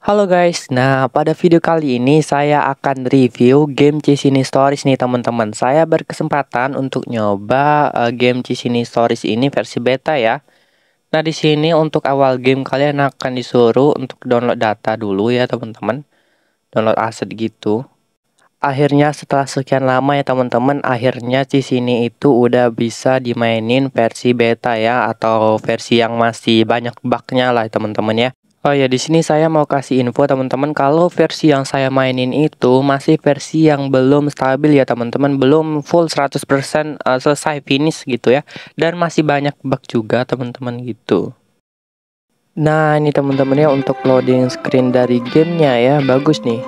Halo guys, nah pada video kali ini saya akan review game Cisini Stories nih teman-teman. Saya berkesempatan untuk nyoba game Cisini Stories ini versi beta ya. Nah di sini untuk awal game kalian akan disuruh untuk download data dulu ya teman-teman, download aset gitu. Akhirnya setelah sekian lama ya teman-teman, akhirnya Cisini itu udah bisa dimainin versi beta ya, atau versi yang masih banyak bugnya lah teman-teman ya. Oh ya, di sini saya mau kasih info teman-teman kalau versi yang saya mainin itu masih versi yang belum stabil ya teman-teman, belum full 100% selesai finish gitu ya, dan masih banyak bug juga teman-teman gitu. Nah, ini teman-teman ya untuk loading screen dari gamenya ya, bagus nih.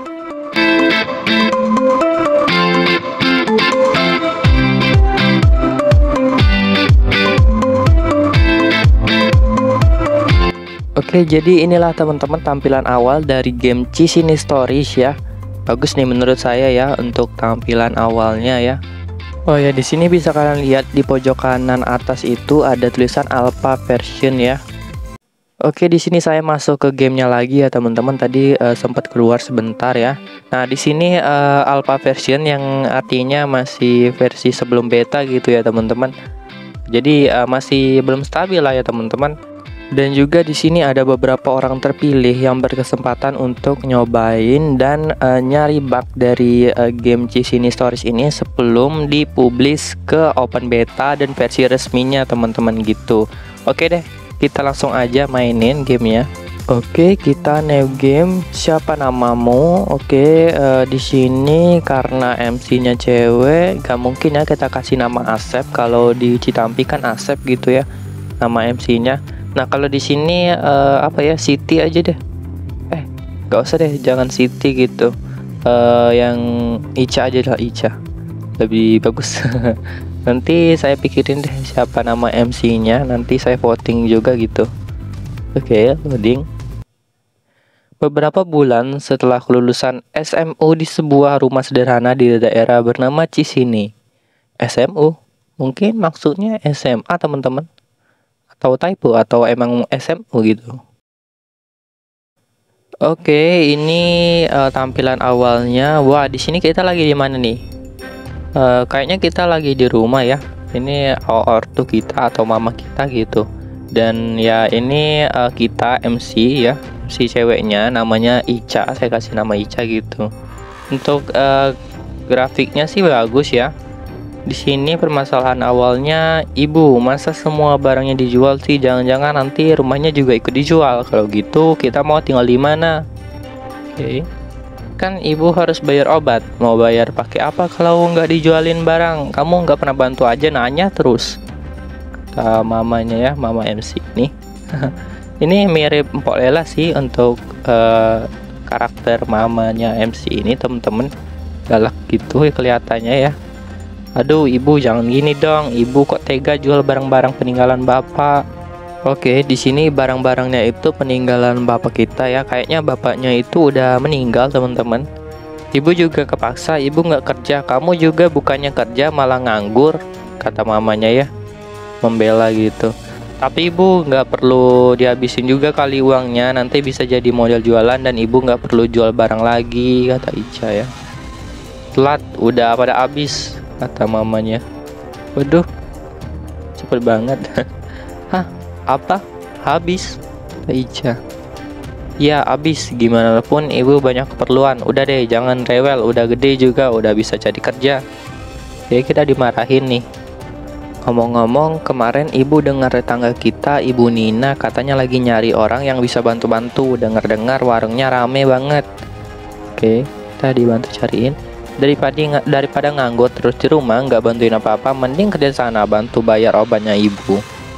Oke, jadi inilah teman-teman tampilan awal dari game Cisini Stories ya. Bagus nih menurut saya ya untuk tampilan awalnya ya. Oh ya, di sini bisa kalian lihat di pojok kanan atas itu ada tulisan alpha version ya. Oke, di sini saya masuk ke gamenya lagi ya teman-teman. Tadi sempat keluar sebentar ya. Nah, di sini alpha version yang artinya masih versi sebelum beta gitu ya teman-teman. Jadi masih belum stabil lah ya teman-teman. Dan juga di sini ada beberapa orang terpilih yang berkesempatan untuk nyobain dan nyari bug dari game Cisini Stories ini sebelum dipublish ke open beta dan versi resminya teman-teman gitu. Oke deh, kita langsung aja mainin gamenya. Oke, kita new game. Siapa namamu? Oke, di sini karena MC-nya cewek, gak mungkin ya kita kasih nama Asep. Kalau di Citampi kan Asep gitu ya, nama MC-nya. Nah, kalau di sini apa ya, Siti aja deh. Gak usah deh, jangan Siti gitu. Yang Ica aja lah, Ica. Lebih bagus. Nanti saya pikirin deh siapa nama MC-nya. Nanti saya voting juga gitu. Oke, loading. Beberapa bulan setelah kelulusan SMU di sebuah rumah sederhana di daerah bernama Cisini. SMU? Mungkin maksudnya SMA teman-teman. Atau typo atau emang SMU gitu. Oke, ini tampilan awalnya. Wah, di sini kita lagi di mana nih? Kayaknya kita lagi di rumah ya. Ini ortu kita atau mama kita gitu. Dan ya ini kita MC ya, si ceweknya namanya Ica. Saya kasih nama Ica gitu. Untuk grafiknya sih bagus ya. Di sini permasalahan awalnya, ibu, masa semua barangnya dijual sih? Jangan-jangan nanti rumahnya juga ikut dijual. Kalau gitu kita mau tinggal di mana? Oke. Kan ibu harus bayar obat. Mau bayar pakai apa kalau nggak dijualin barang? Kamu nggak pernah bantu aja, nanya terus. Kata mamanya ya, mama MC ini. Ini mirip Mpok Lela sih untuk karakter mamanya MC ini temen-temen. Galak gitu ya kelihatannya ya. Aduh, ibu jangan gini dong. Ibu kok tega jual barang-barang peninggalan bapak. Oke, di sini barang-barangnya itu peninggalan bapak kita ya. Kayaknya bapaknya itu udah meninggal teman-teman. Ibu juga kepaksa. Ibu nggak kerja. Kamu juga bukannya kerja malah nganggur, kata mamanya ya. Membela gitu. Tapi ibu nggak perlu dihabisin juga kali uangnya. Nanti bisa jadi modal jualan dan ibu nggak perlu jual barang lagi, kata Ica ya. Telat, udah pada habis, kata mamanya. Waduh, cepet banget. Hah, apa? Habis? Ica. Ya habis, gimana pun ibu banyak keperluan. Udah deh, jangan rewel, udah gede juga, udah bisa cari kerja. Jadi kita dimarahin nih. Ngomong-ngomong, kemarin ibu dengar tetangga kita, Ibu Nina, katanya lagi nyari orang yang bisa bantu-bantu. Dengar-dengar warungnya rame banget. Oke, kita dibantu cariin. Daripada nganggur terus di rumah nggak bantuin apa-apa, mending kerja sana bantu bayar obatnya ibu.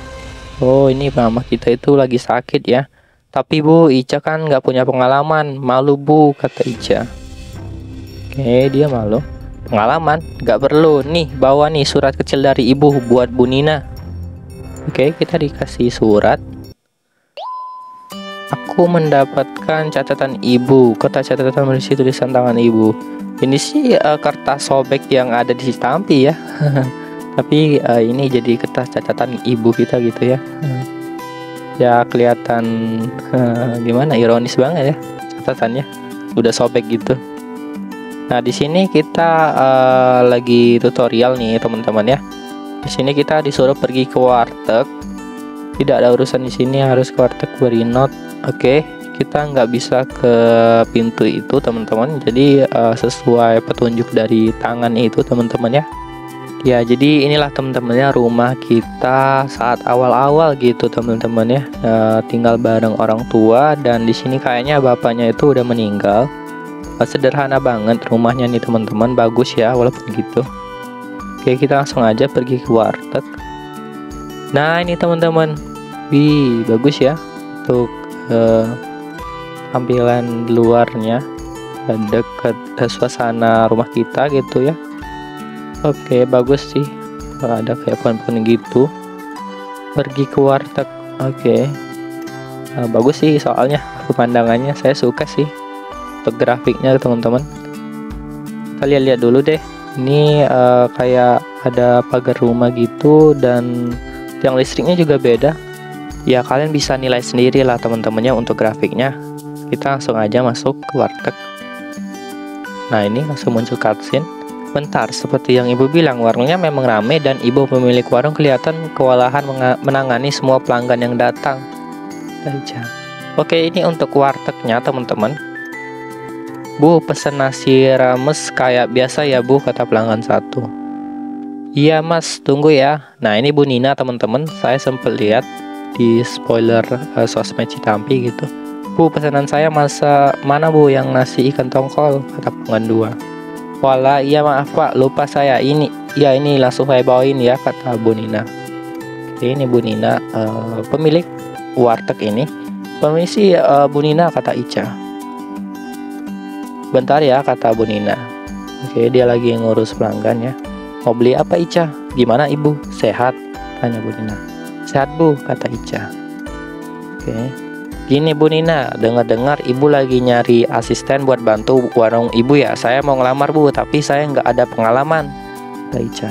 Oh, ini mama kita itu lagi sakit ya. Tapi bu, Ica kan nggak punya pengalaman, malu bu, kata Ica. Oke, dia malu. Pengalaman nggak perlu, nih bawa nih surat kecil dari ibu buat Bu Nina. Oke, kita dikasih surat. Aku mendapatkan catatan ibu. Kota catatan berisi tulisan tangan ibu. Ini sih kertas sobek yang ada di Citampi ya. Tapi ini jadi kertas catatan ibu kita gitu ya. Ya kelihatan gimana, ironis banget ya catatannya udah sobek gitu. Nah, di sini kita lagi tutorial nih teman-teman ya. Di sini kita disuruh pergi ke warteg. Tidak ada urusan di sini, harus ke warteg Berinot. Oke, kita nggak bisa ke pintu itu teman-teman. Jadi sesuai petunjuk dari tangan itu teman-teman ya. Ya, jadi inilah teman-teman ya rumah kita saat awal-awal gitu teman-teman ya. Tinggal bareng orang tua, dan di sini kayaknya bapaknya itu udah meninggal. Sederhana banget rumahnya nih teman-teman, bagus ya walaupun gitu. Oke, kita langsung aja pergi ke warteg. Nah, ini teman-teman, wih bagus ya untuk tampilan luarnya, dekat suasana rumah kita gitu ya. Oke, bagus sih, ada kayak pohon-pohon gitu. Pergi ke warteg, oke. Bagus sih soalnya pemandangannya, saya suka sih untuk grafiknya teman-teman. Kita lihat-lihat dulu deh. Ini kayak ada pagar rumah gitu, dan tiang listriknya juga beda. Ya, kalian bisa nilai sendiri lah teman-temannya untuk grafiknya. Kita langsung aja masuk ke warteg. Nah, ini langsung muncul cutscene. Bentar, seperti yang ibu bilang, warungnya memang ramai dan ibu pemilik warung kelihatan kewalahan menangani semua pelanggan yang datang. Oke, ini untuk wartegnya teman-teman. Bu, pesen nasi rames kayak biasa ya Bu, kata pelanggan satu. Iya Mas, tunggu ya. Nah, ini Bu Nina teman-teman, saya sempat lihat di spoiler sosmed Citampi gitu. Bu, pesanan saya mana Bu yang nasi ikan tongkol, kata pelanggan dua. Walah, iya maaf Pak, lupa saya. Ini langsung saya bawain ya, kata Bu Nina. Oke, ini Bu Nina pemilik warteg ini. Permisi Bu Nina, kata Ica. Bentar ya, kata Bu Nina. Oke, dia lagi ngurus pelanggan ya. Mau beli apa Ica? Gimana ibu? Sehat? Tanya Bu Nina. Sehat Bu, kata Ica. Oke. Gini Bu Nina, dengar-dengar ibu lagi nyari asisten buat bantu warung ibu ya. Saya mau ngelamar Bu, tapi saya nggak ada pengalaman, kata Ica.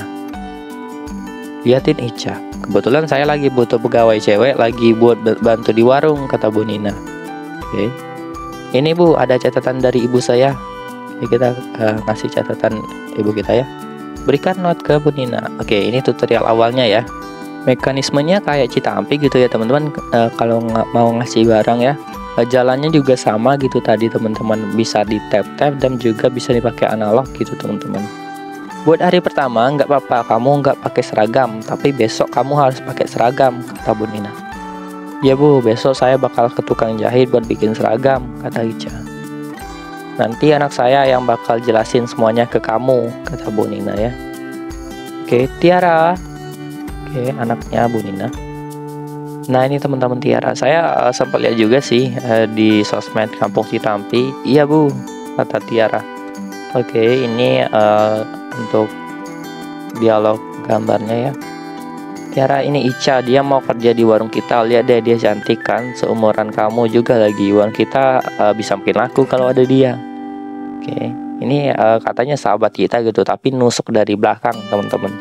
Liatin Ica, kebetulan saya lagi butuh pegawai cewek lagi buat bantu di warung, kata Bu Nina. Oke. Ini Bu, ada catatan dari ibu saya. Jadi kita ngasih catatan ibu kita ya. Berikan note ke Bu Nina. Oke, ini tutorial awalnya ya. Mekanismenya kayak Citampi gitu ya teman-teman. Kalau mau ngasih barang ya, jalannya juga sama gitu tadi teman-teman. Bisa di tap-tap dan juga bisa dipakai analog gitu teman-teman. Buat hari pertama nggak apa-apa kamu nggak pakai seragam, tapi besok kamu harus pakai seragam, kata Bu Nina. Ya Bu, besok saya bakal ke tukang jahit buat bikin seragam, kata Ica. Nanti anak saya yang bakal jelasin semuanya ke kamu, kata Bu Nina ya. Oke, Tiara. Oke, anaknya Bu Nina. Nah, ini teman-teman Tiara. Saya sempat lihat juga sih di sosmed Kampung Citampi. Iya Bu, kata Tiara. Oke, ini untuk dialog gambarnya ya. Tiara, ini Ica, dia mau kerja di warung kita. Lihat deh, dia cantik kan, seumuran kamu juga lagi. Warung kita bisa makin laku kalau ada dia. Oke, ini katanya sahabat kita gitu, tapi nusuk dari belakang teman-teman.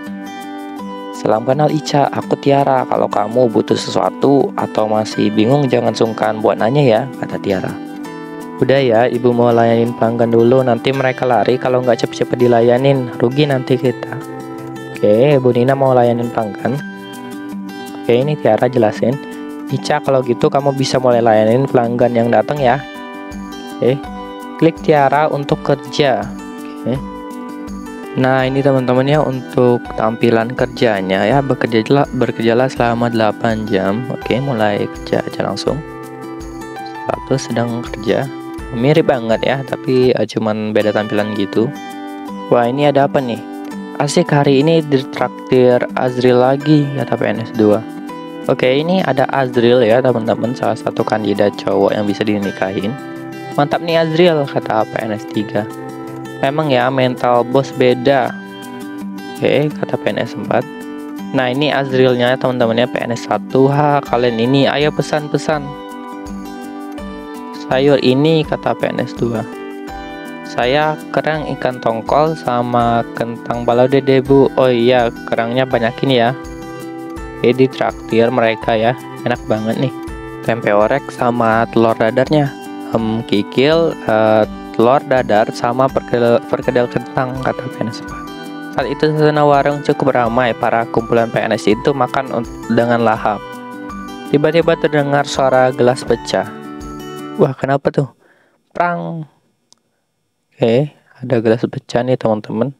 Salam kenal Ica, aku Tiara. Kalau kamu butuh sesuatu atau masih bingung, jangan sungkan buat nanya ya, kata Tiara. Udah ya, ibu mau layanin pelanggan dulu, nanti mereka lari kalau nggak cepet-cepet dilayanin, rugi nanti kita. Oke, Bu Nina mau layanin pelanggan. Oke, ini Tiara jelasin. Ica, kalau gitu kamu bisa mulai layanin pelanggan yang datang ya. Oke, klik Tiara untuk kerja. Oke. Nah, ini teman-teman ya untuk tampilan kerjanya ya. Bekerjalah selama 8 jam. Oke, mulai kerja aja langsung. Satu sedang kerja. Mirip banget ya, tapi cuman beda tampilan gitu. Wah, ini ada apa nih? Asik, hari ini ditraktir Azril lagi, kata PNS 2. Oke, ini ada Azril ya teman-teman, salah satu kandidat cowok yang bisa dinikahin. Mantap nih Azril, kata PNS 3. Memang ya, mental bos beda. Oke, kata PNS 4. Nah, ini Azrilnya teman-teman ya, PNS 1. Kalian ini ayo pesan-pesan sayur ini, kata PNS 2. Saya kerang ikan tongkol sama kentang balado deh Bu. Oh iya, kerangnya banyakin ya. Oke, ditraktir mereka ya. Enak banget nih. Tempe orek sama telur dadarnya. kikil, telur dadar, sama perkedel kentang, kata PNS 4. Saat itu suasana warung cukup ramai. Para kumpulan PNS itu makan dengan lahap. Tiba-tiba terdengar suara gelas pecah. Wah, kenapa tuh? Prang. Oke, ada gelas pecah nih teman-teman.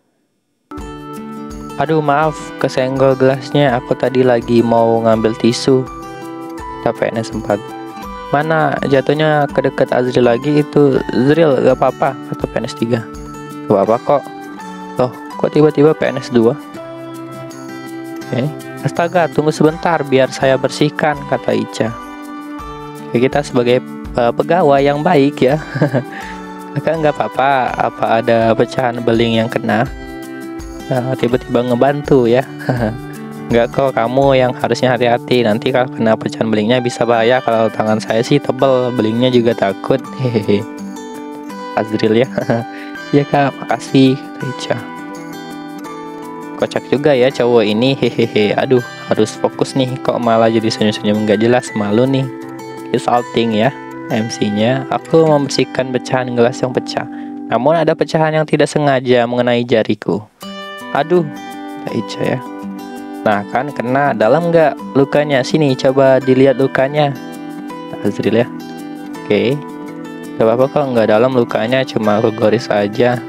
Aduh, maaf, kesenggol gelasnya. Aku tadi lagi mau ngambil tisu, kata PNS 4. Mana jatuhnya ke dekat Azril lagi itu. Zril, gak apa-apa, kata PNS 3. Gak apa-apa kok. Loh, kok tiba-tiba PNS 2? Oke. Astaga, tunggu sebentar biar saya bersihkan, kata Ica. Oke, kita sebagai pegawai yang baik ya. Kan nggak apa-apa, apa ada pecahan beling yang kena. Tiba-tiba ngebantu ya. Nggak kok, kamu yang harusnya hati-hati. Nanti kalau kena pecahan belingnya bisa bahaya. Kalau tangan saya sih tebel, belingnya juga takut. Hehehe. Azril ya. Ya kak, makasih, kata Ica. Kocak juga ya cowok ini, hehehe. Aduh, harus fokus nih. Kok malah jadi senyum-senyum nggak jelas, malu nih. Salting ya MC-nya. Aku membersihkan pecahan gelas yang pecah. Namun ada pecahan yang tidak sengaja mengenai jariku. Aduh, kata Ica ya. Nah kan kena, dalam nggak lukanya? Sini coba dilihat lukanya, Azril ya. Oke, gak apa-apa kok, nggak dalam lukanya, cuma kegoris aja.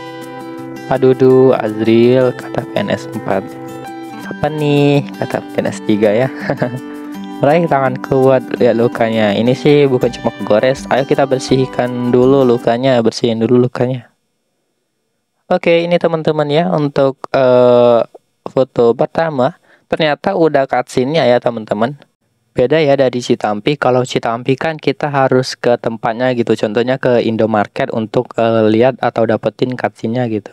Aduh Azril, kata PNS 4. Apa nih, kata PNS 3 ya. Meraih tanganku buat lihat lukanya. Ini sih bukan cuma kegores. Ayo kita bersihkan dulu lukanya, bersihin dulu lukanya. Oke, ini teman-teman ya untuk foto pertama. Ternyata udah cutscene-nya ya teman-teman. Beda ya dari Citampi. Kalau Citampi kan kita harus ke tempatnya gitu. Contohnya ke Indomarket untuk lihat atau dapetin cutscene-nya gitu.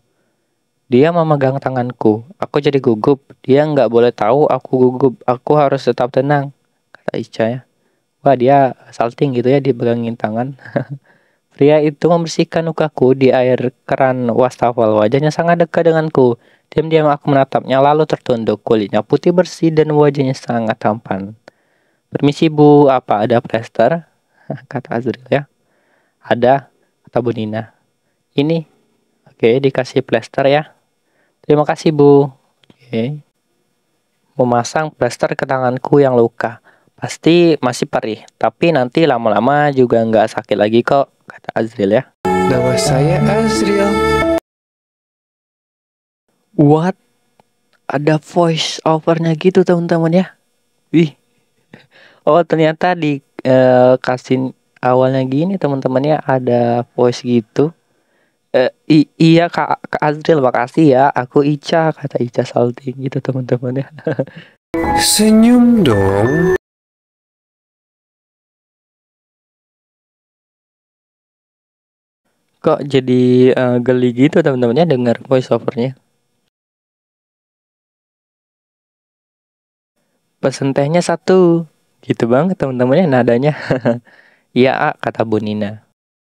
Dia memegang tanganku. Aku jadi gugup. Dia nggak boleh tahu aku gugup. Aku harus tetap tenang, kata Ica ya. Wah, dia salting gitu ya, dipegangin tangan. Pria itu membersihkan lukaku di air keran wastafel. Wajahnya sangat dekat denganku. Diam-diam aku menatapnya lalu tertunduk. Kulitnya putih bersih dan wajahnya sangat tampan. Permisi Bu, apa ada plester? Kata Azril ya. Ada, kata Bu Nina. Ini, oke, dikasih plester ya. Terima kasih Bu. Oke. Memasang plester ke tanganku yang luka. Pasti masih perih, tapi nanti lama-lama juga nggak sakit lagi kok, kata Azril ya. Nama saya Azril. What? Ada voice overnya gitu teman-teman ya. Wih. Oh, ternyata di kasih awalnya gini teman-teman ya, ada voice gitu. Iya Kak Azril, makasih ya. Aku Ica, kata Ica salting gitu teman-teman ya. Senyum dong. Kok jadi geli gitu teman-temannya dengar voice overnya. Pesen tehnya 1. Gitu banget teman-temannya nadanya. Iya, kata Bu Nina.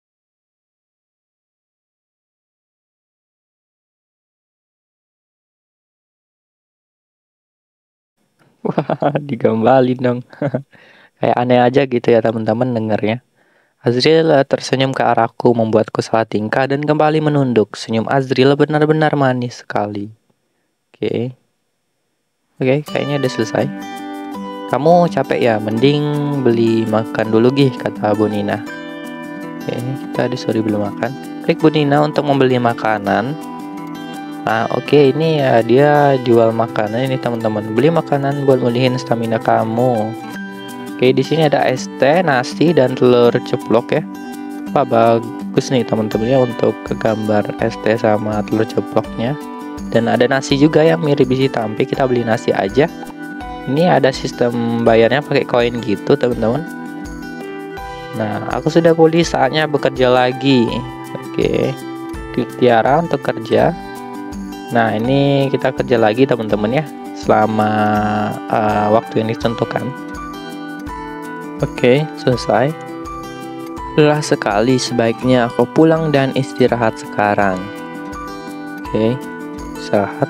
Wah, digambalin dong. Kayak aneh aja gitu ya teman-teman dengarnya. Azril tersenyum ke arahku, membuatku salah tingkah dan kembali menunduk. Senyum Azril benar-benar manis sekali. Oke, kayaknya udah selesai. Kamu capek ya, mending beli makan dulu gih, kata Bu Nina. Oke, kita disuruh beli makan. Klik Bu Nina untuk membeli makanan. Nah, oke, ini ya dia jual makanan ini teman-teman. Beli makanan buat mulihin stamina kamu. Oke, di sini ada es teh, nasi, dan telur ceplok ya. Wah, bagus nih teman-teman ya untuk gambar es teh sama telur ceploknya. Dan ada nasi juga yang mirip di Citampi. Kita beli nasi aja. Ini ada sistem bayarnya pakai koin gitu teman-teman. Nah, aku sudah pulih, saatnya bekerja lagi. Oke, klik Tiara untuk kerja. Nah, ini kita kerja lagi teman-teman ya, selama waktu yang ditentukan. Oke, selesai. Lelah sekali, sebaiknya aku pulang dan istirahat sekarang. Oke, istirahat.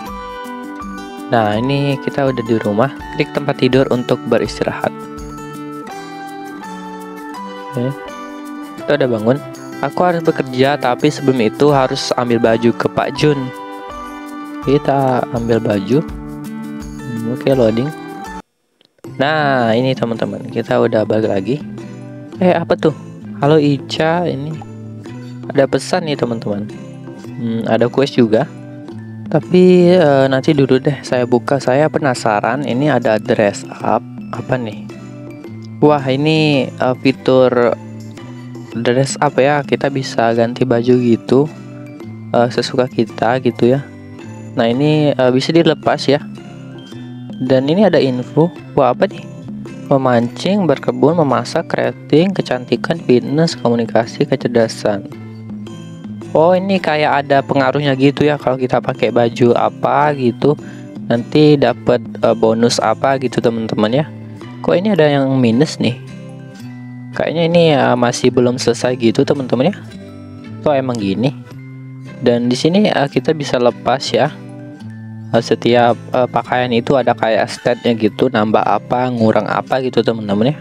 Nah, ini kita udah di rumah. Klik tempat tidur untuk beristirahat. Oke, kita udah bangun. Aku harus bekerja, tapi sebelum itu harus ambil baju ke Pak Jun. Kita ambil baju. Oke, loading. Nah, ini teman-teman, kita udah balik lagi. Apa tuh? Halo Ica, ini ada pesan nih teman-teman. Ada quest juga. Tapi nanti dulu deh saya buka. Saya penasaran, ini ada dress up apa nih? Wah, ini fitur dress up ya, kita bisa ganti baju gitu sesuka kita gitu ya. Nah, ini bisa dilepas ya. Dan ini ada info. Wah, apa nih? Memancing, berkebun, memasak, crafting, kecantikan, fitness, komunikasi, kecerdasan. Oh, ini kayak ada pengaruhnya gitu ya, kalau kita pakai baju apa gitu nanti dapat bonus apa gitu teman-teman ya. Kok ini ada yang minus nih? Kayaknya ini masih belum selesai gitu teman-teman ya. Oh, emang gini. Dan di sini kita bisa lepas ya. Setiap pakaian itu ada kayak statnya gitu, nambah apa, ngurang apa gitu teman-teman ya.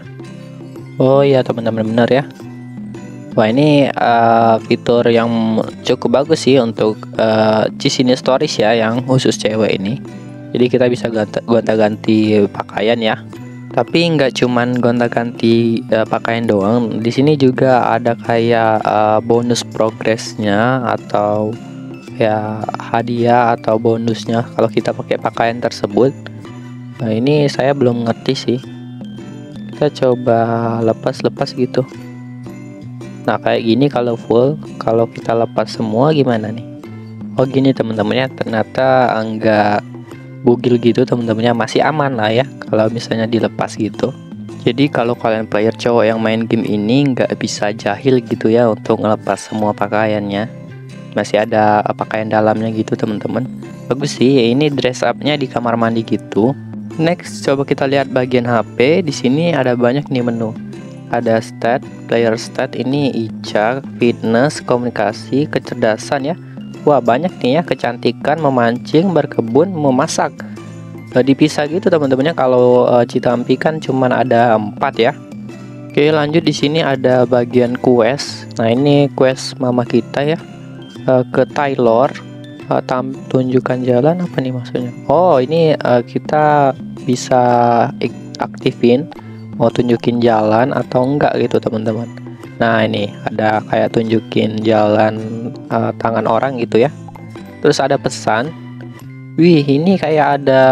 Oh iya teman-teman, benar ya. Wah, ini fitur yang cukup bagus sih untuk Cisini Stories ya, yang khusus cewek ini. Jadi kita bisa gonta-ganti pakaian ya. Tapi nggak cuman gonta-ganti pakaian doang. Di sini juga ada kayak bonus progresnya atau ya hadiah atau bonusnya kalau kita pakai pakaian tersebut. Nah, ini saya belum ngerti sih. Kita coba lepas gitu. Nah, kayak gini kalau full. Kalau kita lepas semua gimana nih? Oh, gini teman-temannya, ternyata enggak bugil gitu teman-temannya, masih aman lah ya kalau misalnya dilepas gitu. Jadi kalau kalian player cowok yang main game ini nggak bisa jahil gitu ya untuk ngelepas semua pakaiannya. Masih ada pakaian dalamnya gitu teman-teman. Bagus sih, ini dress up-nya di kamar mandi gitu. Next, coba kita lihat bagian HP. Di sini ada banyak nih menu. Ada stat, player stat, ini Ica, fitness, komunikasi, kecerdasan ya. Wah, banyak nih ya, kecantikan, memancing, berkebun, memasak. Dipisah gitu teman-temannya. Kalau Citampi kan cuman ada 4 ya. Oke, lanjut. Di sini ada bagian quest. Nah, ini quest mama kita ya. Ke Taylor, tunjukkan jalan, apa nih maksudnya? Oh, ini kita bisa aktifin mau tunjukin jalan atau enggak gitu teman-teman. Nah, ini ada kayak tunjukin jalan tangan orang gitu ya. Terus ada pesan. Wih, ini kayak ada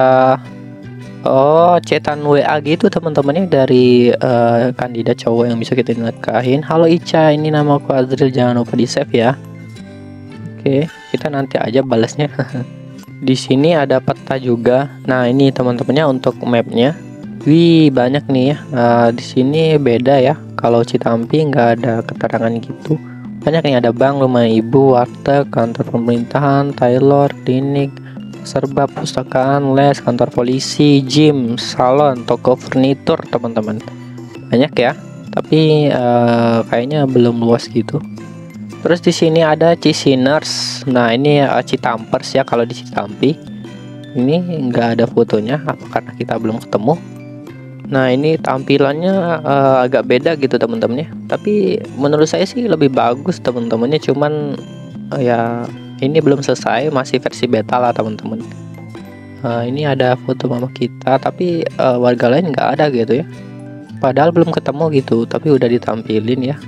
cetan WA gitu teman-temannya dari kandidat cowok yang bisa kita nikahin. Halo Ica, ini nama aku Azril, jangan lupa di save ya. Oke, kita nanti aja balasnya. Di sini ada peta juga. Nah, ini teman-temannya untuk mapnya. Wih, banyak nih ya. Di sini beda ya. Kalau Citampi nggak ada keterangan gitu. Banyak nih, ada bank, rumah ibu, warteg, kantor pemerintahan, tailor, klinik, serba, pustakaan, les, kantor polisi, gym, salon, toko furnitur teman-teman. Banyak ya. Tapi kayaknya belum luas gitu. Terus di sini ada Cisiners. Nah, ini Citampers ya kalau di Citampi. Ini nggak ada fotonya, apa karena kita belum ketemu. Nah, ini tampilannya agak beda gitu teman-temannya. Tapi menurut saya sih lebih bagus teman-temannya. Cuman ya ini belum selesai, masih versi beta lah teman-teman. Ini ada foto mama kita, tapi warga lain nggak ada gitu ya. Padahal belum ketemu gitu, tapi udah ditampilin ya.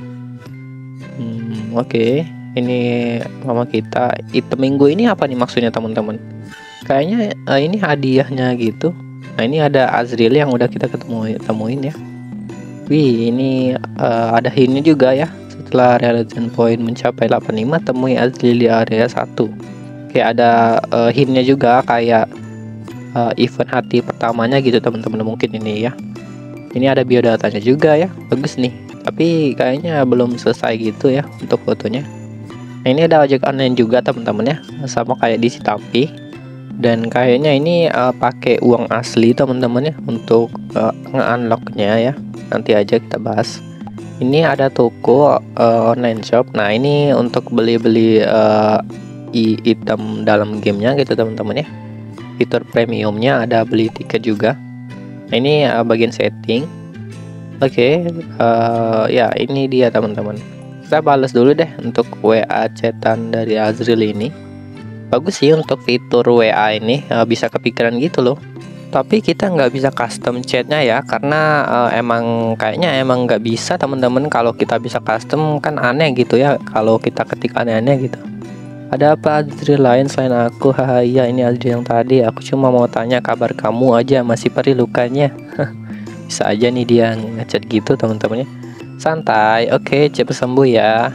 Oke, ini mama kita. Item minggu ini apa nih maksudnya teman-teman? Kayaknya ini hadiahnya gitu. Nah, ini ada Azril yang udah kita temuin ya. Wih, ini ada hintnya juga ya. Setelah realization point mencapai 85, temui Azril di area 1. Oke, ada hintnya juga kayak event hati pertamanya gitu teman-teman, mungkin ini ya. Ini ada biodatanya juga ya. Bagus nih. Tapi kayaknya belum selesai gitu ya untuk fotonya. Nah, ini ada ojek online juga teman-teman ya, sama kayak di Citampi. Dan kayaknya ini pakai uang asli teman-teman ya untuk nge-unlocknya ya. Nanti aja kita bahas. Ini ada toko online shop. Nah, ini untuk beli-beli item dalam gamenya gitu teman-teman ya. Fitur premiumnya ada beli tiket juga. Nah, ini bagian setting. Oke, ya ini dia teman-teman. Kita balas dulu deh untuk WA chatan dari Azril ini. Bagus sih untuk fitur WA ini, bisa kepikiran gitu loh. Tapi kita nggak bisa custom chatnya ya, karena emang kayaknya emang nggak bisa teman-teman. Kalau kita bisa custom kan aneh gitu ya, kalau kita ketik aneh-aneh gitu. Ada apa Azril lain selain aku? Haha, iya ini Azril yang tadi. Aku cuma mau tanya kabar kamu aja, masih perih lukanya. Bisa aja nih dia ngechat gitu teman-temannya. Santai, oke, cepet sembuh ya.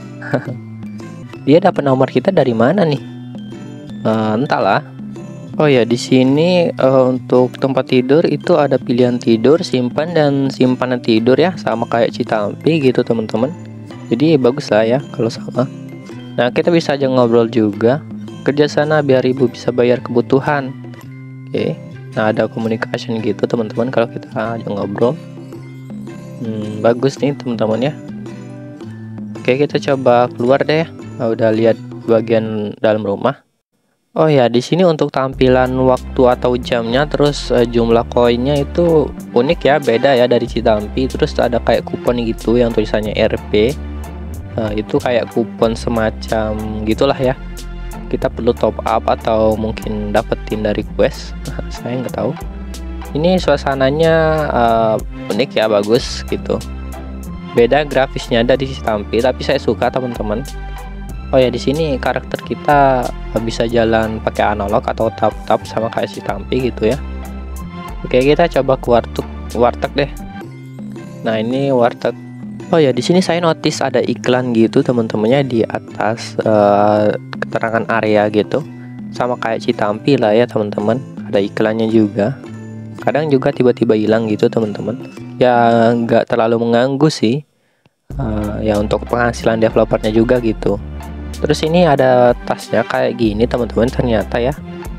Dia dapat nomor kita dari mana nih? Entahlah. Oh ya, di sini untuk tempat tidur itu ada pilihan tidur, simpan dan simpanan tidur ya, sama kayak Citampi gitu teman-teman. Jadi bagus lah ya kalau sama. Nah, kita bisa aja ngobrol juga. Kerja sana biar ibu bisa bayar kebutuhan. Oke. Nah, ada communication gitu teman-teman kalau kita aja ngobrol. Bagus nih teman-teman ya. Oke, kita coba keluar deh. Udah lihat bagian dalam rumah. Oh ya, di sini untuk tampilan waktu atau jamnya, terus jumlah koinnya itu unik ya, beda ya dari Citampi. Terus ada kayak kupon gitu yang tulisannya RP. Itu kayak kupon semacam gitulah ya. Kita perlu top up atau mungkin dapetin dari quest. Saya nggak tahu. Ini suasananya unik ya, bagus gitu. Beda grafisnya dari Citampi, tapi saya suka teman-teman. Oh ya, di sini karakter kita bisa jalan pakai analog atau tap-tap sama kayak Citampi gitu ya. Oke, kita coba ke warteg deh. Nah, ini warteg. Oh ya, di sini saya notice ada iklan gitu teman-temannya di atas keterangan area gitu. Sama kayak Citampi lah ya teman-teman. Ada iklannya juga. Kadang juga tiba-tiba hilang gitu teman-teman. Ya nggak terlalu mengganggu sih. Ya untuk penghasilan developernya juga gitu. Terus ini ada tasnya kayak gini teman-teman ternyata ya.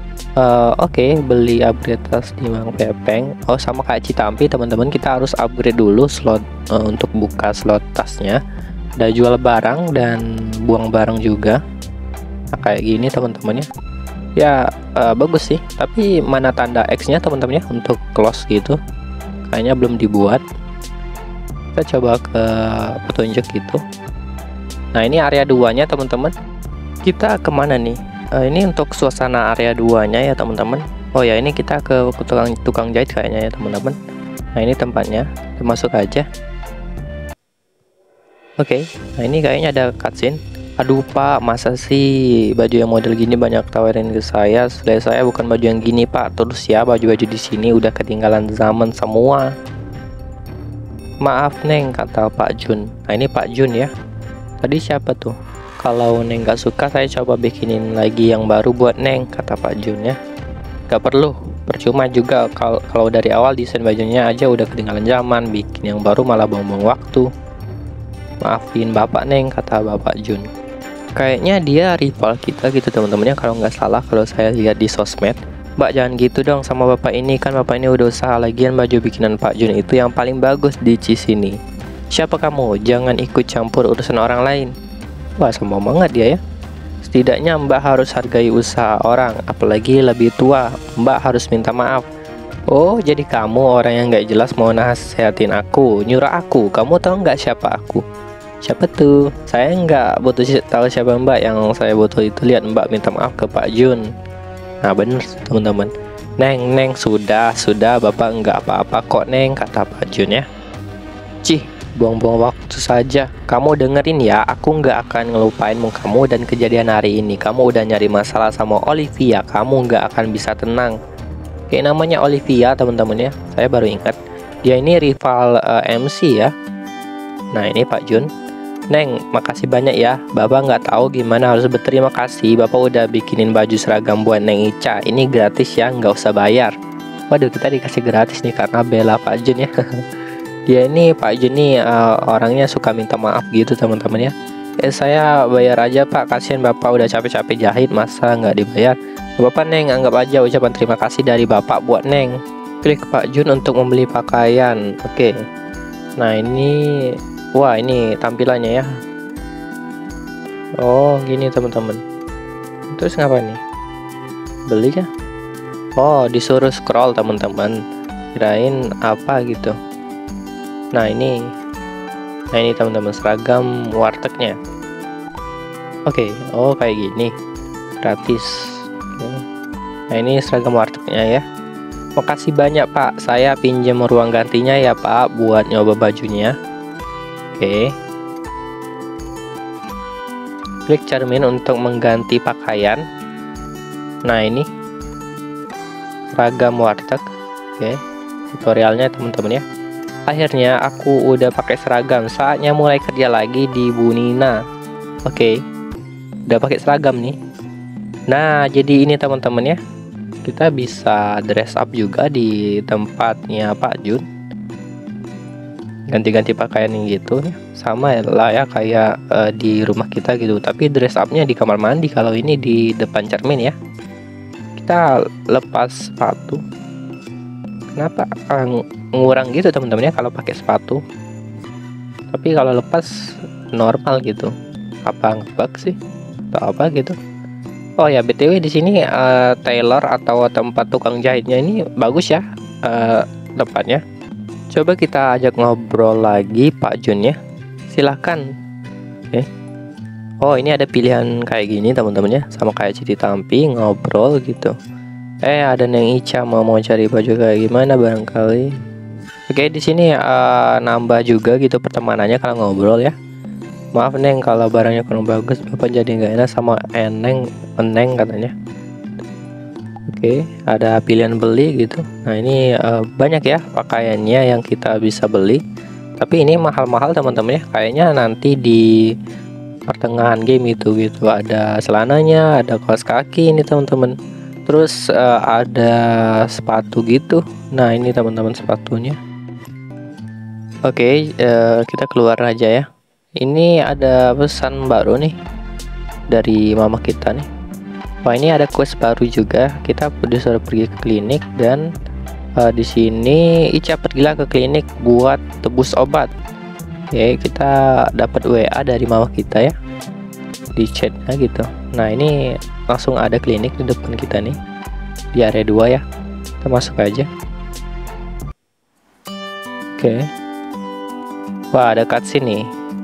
Oke, beli upgrade tas di Mang Pepeng. Oh, sama kayak Citampi teman-teman, kita harus upgrade dulu slot untuk buka slot tasnya. Ada jual barang dan buang barang juga. Nah, kayak gini teman-teman ya. Ya bagus sih, tapi mana tanda X-nya teman-teman ya untuk close gitu. Kayaknya belum dibuat. Kita coba ke petunjuk gitu. Nah, ini area 2-nya teman-teman. Kita kemana nih? Ini untuk suasana area 2-nya ya teman-teman. Oh ya, ini kita ke tukang jahit kayaknya ya teman-teman. Nah, ini tempatnya. Kita masuk aja. Oke, nah ini kayaknya ada cutscene. Aduh pak, masa sih baju yang model gini banyak tawarin ke saya? Selesai saya bukan baju yang gini pak. Terus ya baju-baju di sini udah ketinggalan zaman semua. Maaf Neng, kata Pak Jun. Nah, ini Pak Jun ya. Tadi siapa tuh? Kalau Neng gak suka, saya coba bikinin lagi yang baru buat Neng, kata Pak Jun ya. Gak perlu, percuma juga kalau dari awal desain bajunya aja udah ketinggalan zaman, bikin yang baru malah buang-buang waktu. Maafin Bapak Neng, kata Bapak Jun. Kayaknya dia rival kita gitu teman-temannya kalau nggak salah kalau saya lihat di sosmed. Mbak jangan gitu dong sama Bapak ini, kan Bapak ini udah usaha, lagian baju bikinan Pak Jun itu yang paling bagus di sini. Siapa kamu? Jangan ikut campur urusan orang lain. Wah, sombong banget dia ya. Setidaknya Mbak harus hargai usaha orang, apalagi lebih tua. Mbak harus minta maaf. Oh, jadi kamu orang yang nggak jelas mau nasihatin aku, nyuruh aku. Kamu tahu nggak siapa aku? Siapa tuh? Saya nggak butuh tahu siapa Mbak. Yang saya butuh itu lihat Mbak minta maaf ke Pak Jun. Nah, bener teman-teman. Neng, sudah, Bapak nggak apa-apa kok Neng, kata Pak Jun ya. Cih, buang-buang waktu saja. Kamu dengerin ya, aku nggak akan ngelupain kamu dan kejadian hari ini. Kamu udah nyari masalah sama Olivia, kamu nggak akan bisa tenang. Kayak namanya Olivia teman-teman ya, saya baru ingat. Dia ini rival MC ya. Nah, ini Pak Jun. Neng, makasih banyak ya. Bapak nggak tahu gimana harus berterima kasih. Bapak udah bikinin baju seragam buat Neng Ica. Ini gratis ya, nggak usah bayar. Waduh, kita dikasih gratis nih karena bela Pak Jun ya. Dia ini Pak Jun nih orangnya suka minta maaf gitu teman-teman ya. Saya bayar aja Pak, kasihan Bapak udah capek-capek jahit, masa nggak dibayar. Bapak Neng, anggap aja ucapan terima kasih dari Bapak buat Neng. Klik Pak Jun untuk membeli pakaian. Oke. Nah, ini wah, ini tampilannya ya. Oh, gini teman-teman. Terus ngapa nih? Beli kah? Oh, disuruh scroll teman-teman. Kirain apa gitu. Nah ini teman-teman seragam wartegnya. Oke, oh kayak gini, gratis. Oke. Nah ini seragam wartegnya ya. Makasih banyak Pak, saya pinjam ruang gantinya ya Pak buat nyoba bajunya. Oke. Klik cermin untuk mengganti pakaian. Nah ini seragam warteg. Oke, tutorialnya teman-teman ya. Akhirnya aku udah pakai seragam, saatnya mulai kerja lagi di Bu Nina. Oke, udah pakai seragam nih. Nah jadi ini teman-teman ya, kita bisa dress up juga di tempatnya Pak Jun, ganti-ganti pakaian yang gitu ya. Sama lah ya kayak di rumah kita gitu, tapi dress upnya di kamar mandi. Kalau ini di depan cermin ya. Kita lepas sepatu. Kenapa ngurang gitu teman-teman ya kalau pakai sepatu, tapi kalau lepas normal gitu. Apa ngebug sih atau apa gitu? Oh ya BTW di sini tailor atau tempat tukang jahitnya ini bagus ya tempatnya. Coba kita ajak ngobrol lagi Pak Jun ya. Silahkan. Oke. Oh ini ada pilihan kayak gini teman-teman ya, sama kayak Citi Tampi ngobrol gitu. Ada Neng Ica mau cari baju kayak gimana barangkali. Oke di sini nambah juga gitu pertemanannya kalau ngobrol ya. Maaf Neng kalau barangnya kurang bagus, Bapak jadi nggak enak sama Eneng katanya. Oke, ada pilihan beli gitu. Nah ini banyak ya pakaiannya yang kita bisa beli. Tapi ini mahal-mahal teman-teman ya. Kayaknya nanti di pertengahan game itu gitu. Ada celananya, ada kaos kaki ini teman-teman. Terus ada sepatu gitu. Nah ini teman-teman sepatunya. Oke, kita keluar aja ya. Ini ada pesan baru nih dari mama kita nih. Wah ini ada quest baru juga. Kita disuruh pergi ke klinik dan di sini Ica pergilah ke klinik buat tebus obat. Oke, kita dapat WA dari mama kita ya di chatnya gitu. Nah ini langsung ada klinik di depan kita nih di area 2 ya. Kita masuk aja. Oke. Wah ada cutscene nih.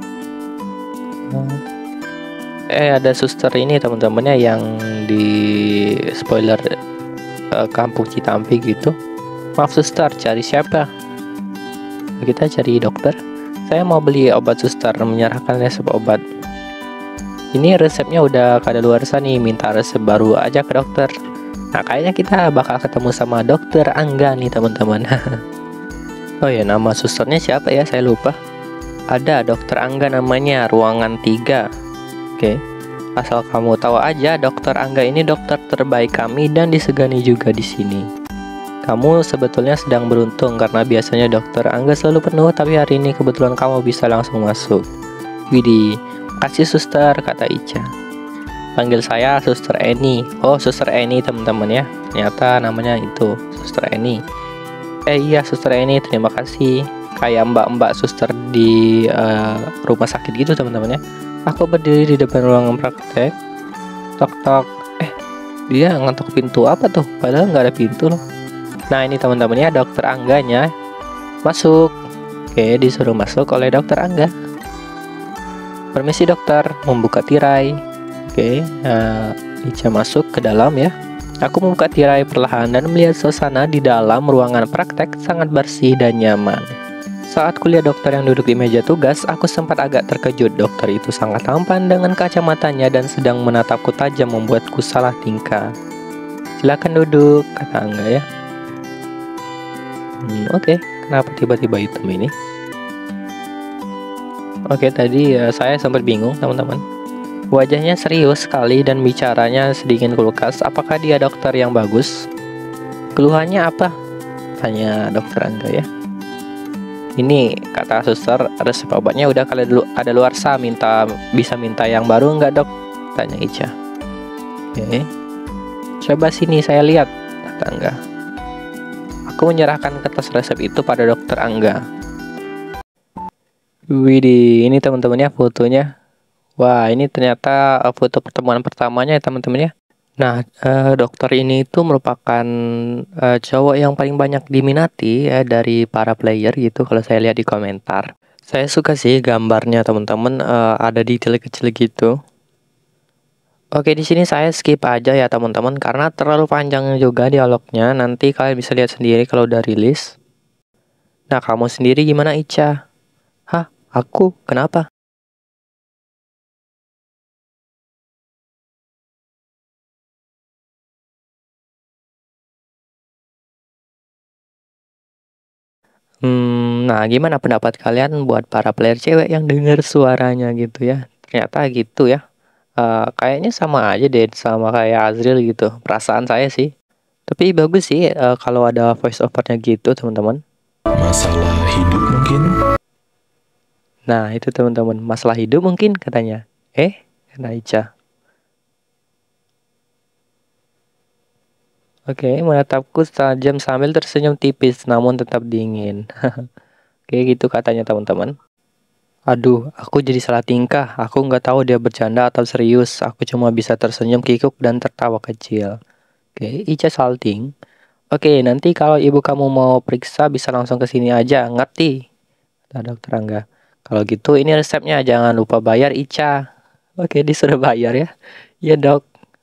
Ada suster ini teman-temannya yang di spoiler kampung Citampi gitu. Maaf suster, cari siapa? Kita cari dokter. Saya mau beli obat suster, menyerahkan resep obat. Ini resepnya udah kadaluarsa nih, minta resep baru aja ke dokter. Nah kayaknya kita bakal ketemu sama dokter Angga nih teman-teman. Oh ya nama susternya siapa ya, saya lupa. Ada dokter Angga namanya, ruangan 3. Oke. Asal kamu tahu aja, dokter Angga ini dokter terbaik kami dan disegani juga di sini. Kamu sebetulnya sedang beruntung karena biasanya dokter Angga selalu penuh, tapi hari ini kebetulan kamu bisa langsung masuk. Widih, makasih suster, kata Ica. Panggil saya Suster Eni. Oh, Suster Eni teman-teman ya. Ternyata namanya itu, Suster Eni. Iya Suster Eni, terima kasih. Kayak mbak-mbak suster di rumah sakit gitu teman-teman ya. Aku berdiri di depan ruangan praktek. Tok-tok. Dia ngetok pintu apa tuh? Padahal nggak ada pintu loh. Nah ini teman-teman ya, dokter Angganya masuk. Oke, disuruh masuk oleh dokter Angga. Permisi dokter, membuka tirai. Oke, Ica masuk ke dalam ya. Aku membuka tirai perlahan dan melihat suasana di dalam ruangan praktek sangat bersih dan nyaman. Saat kuliah dokter yang duduk di meja tugas, aku sempat agak terkejut. Dokter itu sangat tampan dengan kacamatanya dan sedang menatapku tajam membuatku salah tingkah. Silakan duduk, kata Angga ya. Oke, kenapa tiba-tiba hitam ini? Oke, tadi saya sempat bingung teman-teman. Wajahnya serius sekali dan bicaranya sedingin kulkas. Apakah dia dokter yang bagus? Keluhannya apa? Tanya dokter Angga ya. Ini kata suster, resep obatnya udah ada luarsa, bisa minta yang baru nggak dok? Tanya Ica. Oke. Coba sini saya lihat, kata Angga. Aku menyerahkan kertas resep itu pada dokter Angga. Widih, ini teman-teman ya fotonya. Wah, ini ternyata foto pertemuan pertamanya ya teman-teman ya. Nah, dokter ini itu merupakan cowok yang paling banyak diminati ya dari para player gitu kalau saya lihat di komentar. Saya suka sih gambarnya teman-teman, ada detail kecil gitu. Oke, di sini saya skip aja ya teman-teman karena terlalu panjang juga dialognya. Nanti kalian bisa lihat sendiri kalau udah rilis. Nah, kamu sendiri gimana, Ica? Hah? Aku? Kenapa? Nah, gimana pendapat kalian buat para player cewek yang dengar suaranya gitu ya? Ternyata gitu ya. Kayaknya sama aja deh sama kayak Azril gitu. Perasaan saya sih. Tapi bagus sih kalau ada voice overnya gitu, teman-teman. Masalah hidup mungkin? Nah, itu teman-teman, masalah hidup mungkin katanya. Kata Ica. Oke, menatapku tajam sambil tersenyum tipis namun tetap dingin. Kayak gitu katanya teman-teman. Aduh, aku jadi salah tingkah. Aku nggak tahu dia bercanda atau serius. Aku cuma bisa tersenyum kikuk dan tertawa kecil. Oke, Ica salting. Oke, nanti kalau ibu kamu mau periksa bisa langsung ke sini aja, ngerti? Kata dokter Angga. Kalau gitu ini resepnya, jangan lupa bayar Ica. Oke, disuruh bayar ya. Iya dok.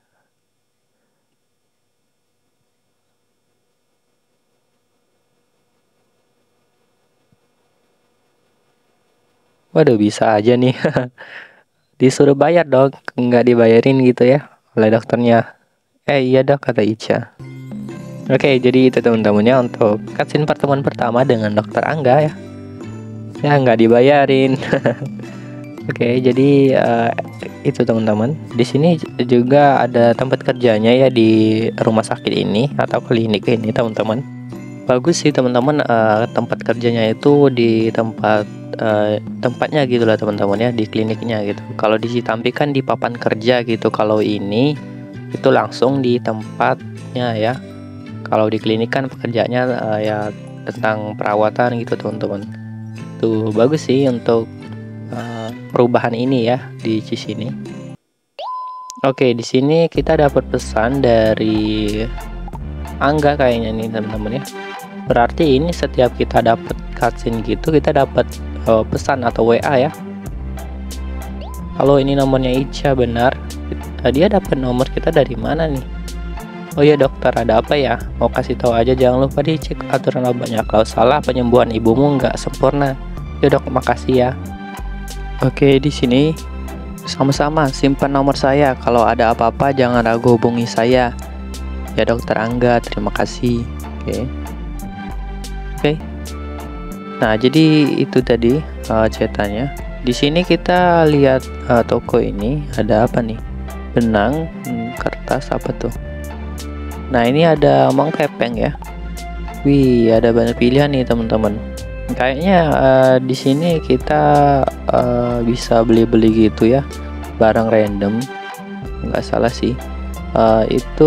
Waduh, bisa aja nih. Disuruh bayar dok, nggak dibayarin gitu ya oleh dokternya. Iya dok, kata Ica. Oke, jadi itu teman-temannya untuk cutscene pertemuan pertama dengan dokter Angga ya. Ya, nggak dibayarin. Oke, jadi itu teman-teman. Di sini juga ada tempat kerjanya ya di rumah sakit ini atau klinik ini teman-teman. Bagus sih teman-teman, tempat kerjanya itu di tempatnya gitu lah teman-teman ya, di kliniknya gitu. Kalau di Citampi kan di papan kerja gitu. Kalau ini itu langsung di tempatnya ya. Kalau di klinik kan pekerjaannya ya tentang perawatan gitu teman-teman. Tuh bagus sih untuk perubahan ini ya di sini. Oke, di sini kita dapat pesan dari Angga kayaknya nih teman-teman ya. Berarti ini setiap kita dapat cutscene gitu kita dapat pesan atau WA ya. Halo, ini nomornya Ica, benar? Dia dapat nomor kita dari mana nih? Oh iya dokter, ada apa ya? Mau kasih tahu aja, jangan lupa dicek aturan obatnya. Kalau salah penyembuhan ibumu nggak sempurna. Ya dok, makasih ya. Oke, di sini sama-sama simpan nomor saya. Kalau ada apa-apa jangan ragu hubungi saya. Ya dokter Angga, terima kasih. Oke. Nah, jadi itu tadi ceritanya. Di sini kita lihat toko ini ada apa nih? Benang, kertas apa tuh? Nah, ini ada Mang Pepeng ya. Wih, ada banyak pilihan nih teman-teman. Kayaknya di sini kita bisa beli-beli gitu ya, barang random. Nggak salah sih. Itu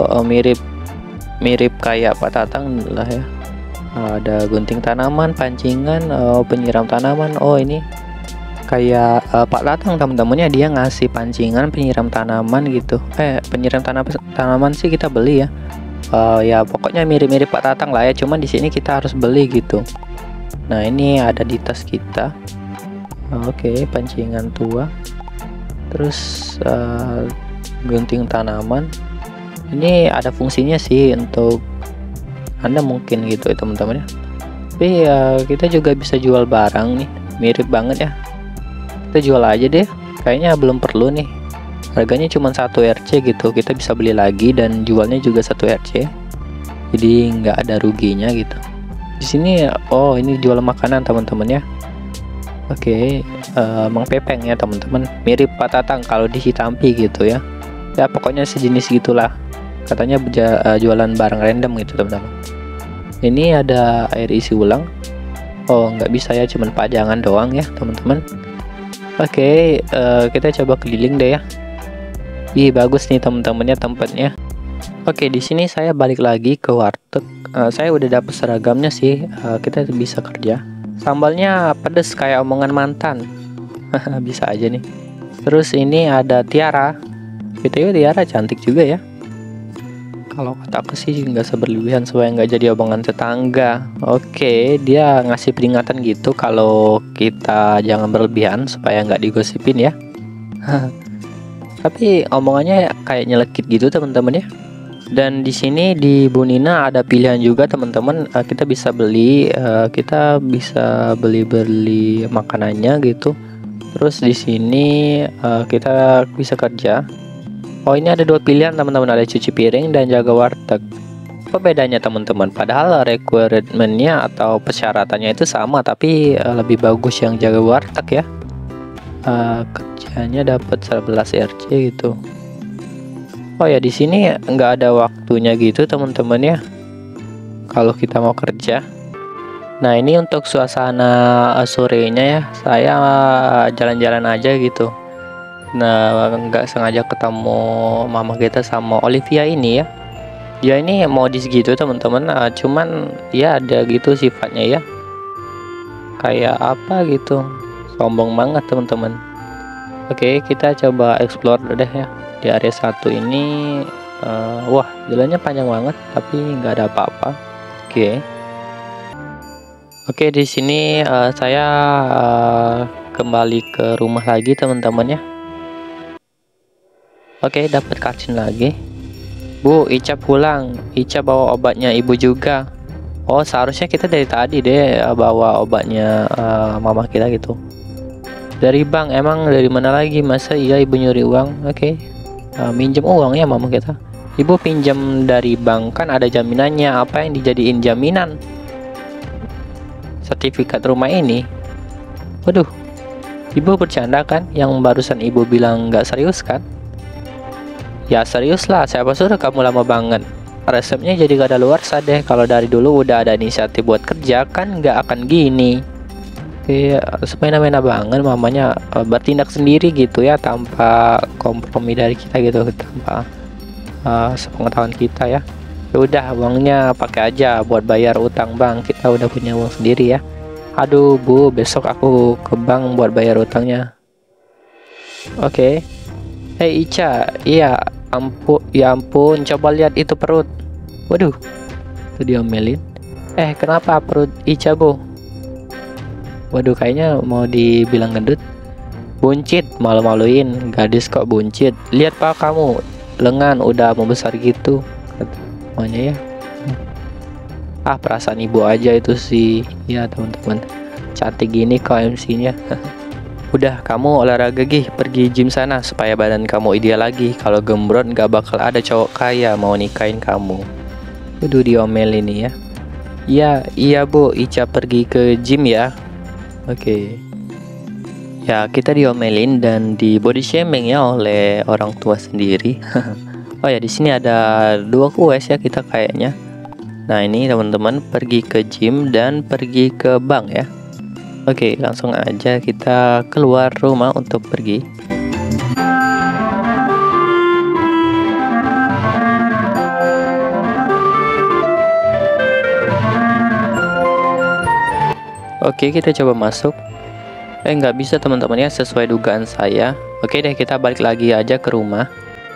mirip kayak Pak Tatang lah ya. Ada gunting tanaman, pancingan, penyiram tanaman. Oh, ini kayak Pak Tatang teman-temannya, dia ngasih pancingan, penyiram tanaman gitu. Penyiram tanaman sih kita beli ya. Ya pokoknya mirip-mirip Pak Tatang lah ya. Cuman di sini kita harus beli gitu. Nah, ini ada di tas kita. Oke, pancingan tua. Terus gunting tanaman. Ini ada fungsinya sih untuk Anda mungkin gitu ya teman-teman ya. Tapi kita juga bisa jual barang nih, mirip banget ya. Kita jual aja deh. Kayaknya belum perlu nih. Harganya cuma 1 RC gitu. Kita bisa beli lagi dan jualnya juga 1 RC. Jadi nggak ada ruginya gitu. Di sini ini jual makanan teman-teman ya. Oke, Mang Pepeng ya teman-teman. Mirip Pak Tatang kalau di Citampi gitu ya. Ya pokoknya sejenis gitulah. Katanya jualan barang random gitu teman-teman. Ini ada air isi ulang. Oh, nggak bisa ya, cuman pajangan doang ya teman-teman. Oke, kita coba keliling deh ya. Ih, bagus nih teman-temannya tempatnya. Oke, di sini saya balik lagi ke warteg. Saya udah dapet seragamnya sih. Kita bisa kerja. Sambalnya pedes kayak omongan mantan. Bisa aja nih. Terus ini ada Tiara. BTW Tiara cantik juga ya. Kalau kataku sih nggak seberlebihan supaya nggak jadi omongan tetangga. Oke, dia ngasih peringatan gitu kalau kita jangan berlebihan supaya nggak digosipin ya. Tapi omongannya kayak nyelekit gitu teman-teman ya. Dan di sini di Bunina ada pilihan juga teman-teman. Kita bisa beli beli makanannya gitu. Terus di sini kita bisa kerja. Oh, ini ada 2 pilihan teman-teman, ada cuci piring dan jaga warteg. Apa bedanya teman-teman? Padahal requirementnya atau persyaratannya itu sama, tapi lebih bagus yang jaga warteg ya. Kerjanya dapat 11 RC gitu. Oh ya, di sini nggak ada waktunya gitu teman-teman ya. Kalau kita mau kerja. Nah, ini untuk suasana sorenya ya. Saya jalan-jalan aja gitu. Nah, nggak sengaja ketemu mama kita sama Olivia ini ya. Dia ini modis gitu teman-teman. Cuman ya ada gitu sifatnya ya. Kayak apa gitu. Sombong banget teman-teman. Oke, kita coba explore deh ya. Di area 1 ini wah, jalannya panjang banget tapi nggak ada apa-apa. Oke, di sini saya kembali ke rumah lagi teman-teman ya. Oke, dapat cutscene lagi. Bu, Ica pulang. Ica bawa obatnya ibu juga. Oh, seharusnya kita dari tadi deh bawa obatnya mama kita gitu. Dari bank, emang dari mana lagi? Masa iya ibu nyuri uang? Oke. Minjem uang ya mama kita. Ibu pinjam dari bank kan ada jaminannya. Apa yang dijadiin jaminan? Sertifikat rumah ini. Waduh, ibu bercanda kan? Yang barusan ibu bilang nggak serius kan? Ya serius lah, siapa suruh kamu lama banget. Resepnya jadi gak ada luar deh. Kalau dari dulu udah ada inisiatif buat kerja kan nggak akan gini. Kayak semena-mena banget mamanya bertindak sendiri gitu ya, tanpa kompromi dari kita gitu, tanpa sepengetahuan kita ya. Ya udah, uangnya pakai aja buat bayar utang bank, kita udah punya uang sendiri ya. Aduh bu, besok aku ke bank buat bayar utangnya. Oke. Hei Ica, iya ya ampun, coba lihat itu perut. Waduh, itu diomelin. Kenapa perut Ica bu? Waduh, kayaknya mau dibilang gendut. Buncit, malu-maluin, gadis kok buncit. Lihat pak kamu, lengan udah membesar gitu, katanya ya. Perasaan ibu aja itu sih ya teman-teman. Cantik gini kok MC-nya. Udah, kamu olahraga pergi gym sana supaya badan kamu ideal lagi. Kalau gembrot gak bakal ada cowok kaya mau nikahin kamu. Waduh, diomelin nih ya. Iya bu, Ica pergi ke gym ya. Oke. Ya, kita diomelin dan di body shaming ya oleh orang tua sendiri. Oh ya, di sini ada 2 quest ya kita kayaknya. Nah, ini teman-teman, pergi ke gym dan pergi ke bank ya. Oke, langsung aja kita keluar rumah untuk pergi. Oke, kita coba masuk. Nggak bisa teman-teman ya, sesuai dugaan saya. Oke deh, kita balik lagi aja ke rumah.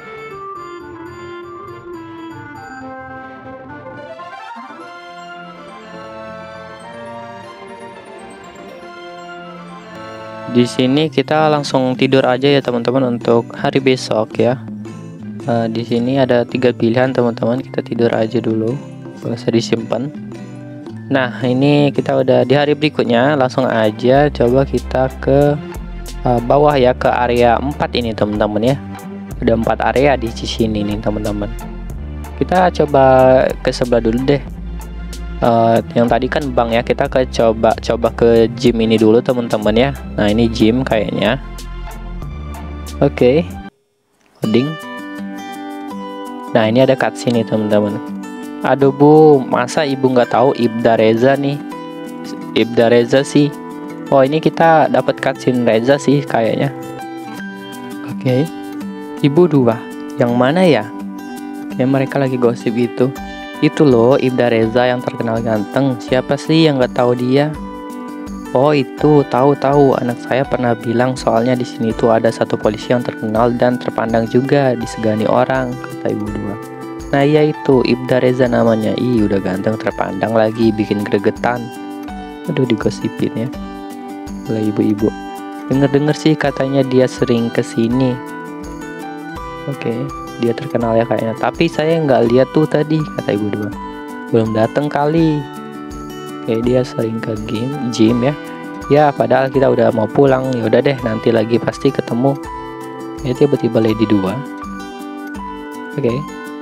Di sini kita langsung tidur aja ya teman-teman untuk hari besok ya. Di sini ada 3 pilihan teman-teman, kita tidur aja dulu, nggak usah disimpan. Nah, ini kita udah di hari berikutnya, langsung aja coba kita ke bawah ya, ke area 4 ini teman-teman ya. Ada 4 area di sini nih teman-teman. Kita coba ke sebelah dulu deh. Yang tadi kan bank ya, kita coba ke gym ini dulu teman-teman ya. Nah, ini gym kayaknya. Oke. Loading. Nah, ini ada cutscene nih teman-teman. Aduh bu, masa ibu nggak tahu Ibda Reza nih? Ibda Reza sih. Oh, ini kita dapat cutscene Reza sih kayaknya. Oke. Ibu 2. Yang mana ya? Kayak mereka lagi gosip gitu. Itu loh Ibda Reza yang terkenal ganteng. Siapa sih yang nggak tahu dia? Oh itu, tahu anak saya pernah bilang soalnya di sini tuh ada satu polisi yang terkenal dan terpandang juga disegani orang, kata ibu 2. Nah iya itu Ibda Reza namanya. Ih udah ganteng terpandang lagi, bikin gregetan. Aduh digosipin ya oleh ibu-ibu. Dengar-dengar sih katanya dia sering kesini. Oke, dia terkenal ya kayaknya. Tapi saya nggak lihat tuh tadi, kata ibu dua. Belum datang kali. Oke, dia sering ke gym ya. Ya padahal kita udah mau pulang. Ya udah deh, nanti lagi pasti ketemu. Ya tiba-tiba Lady 2. Oke.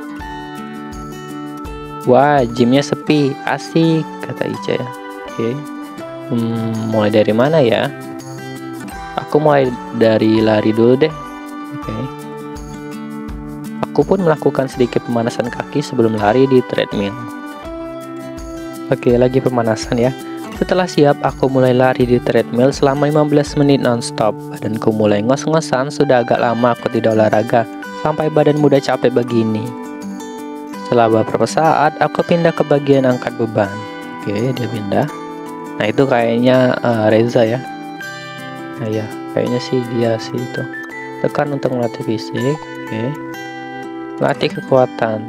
Wah, gymnya sepi, asik, kata Ica ya. Oke. Mulai dari mana ya? Aku mulai dari lari dulu deh. Oke. Aku pun melakukan sedikit pemanasan kaki sebelum lari di treadmill. Oke, lagi pemanasan ya. Setelah siap, aku mulai lari di treadmill selama 15 menit non-stop. Badanku mulai ngos-ngosan, sudah agak lama aku tidak olahraga, sampai badan mudah capek begini. Setelah beberapa saat, aku pindah ke bagian angkat beban. Oke, dia pindah. Nah, itu kayaknya Reza ya. Nah, ya, kayaknya sih dia sih itu. Tekan untuk melatih fisik. Oke. Latih kekuatan.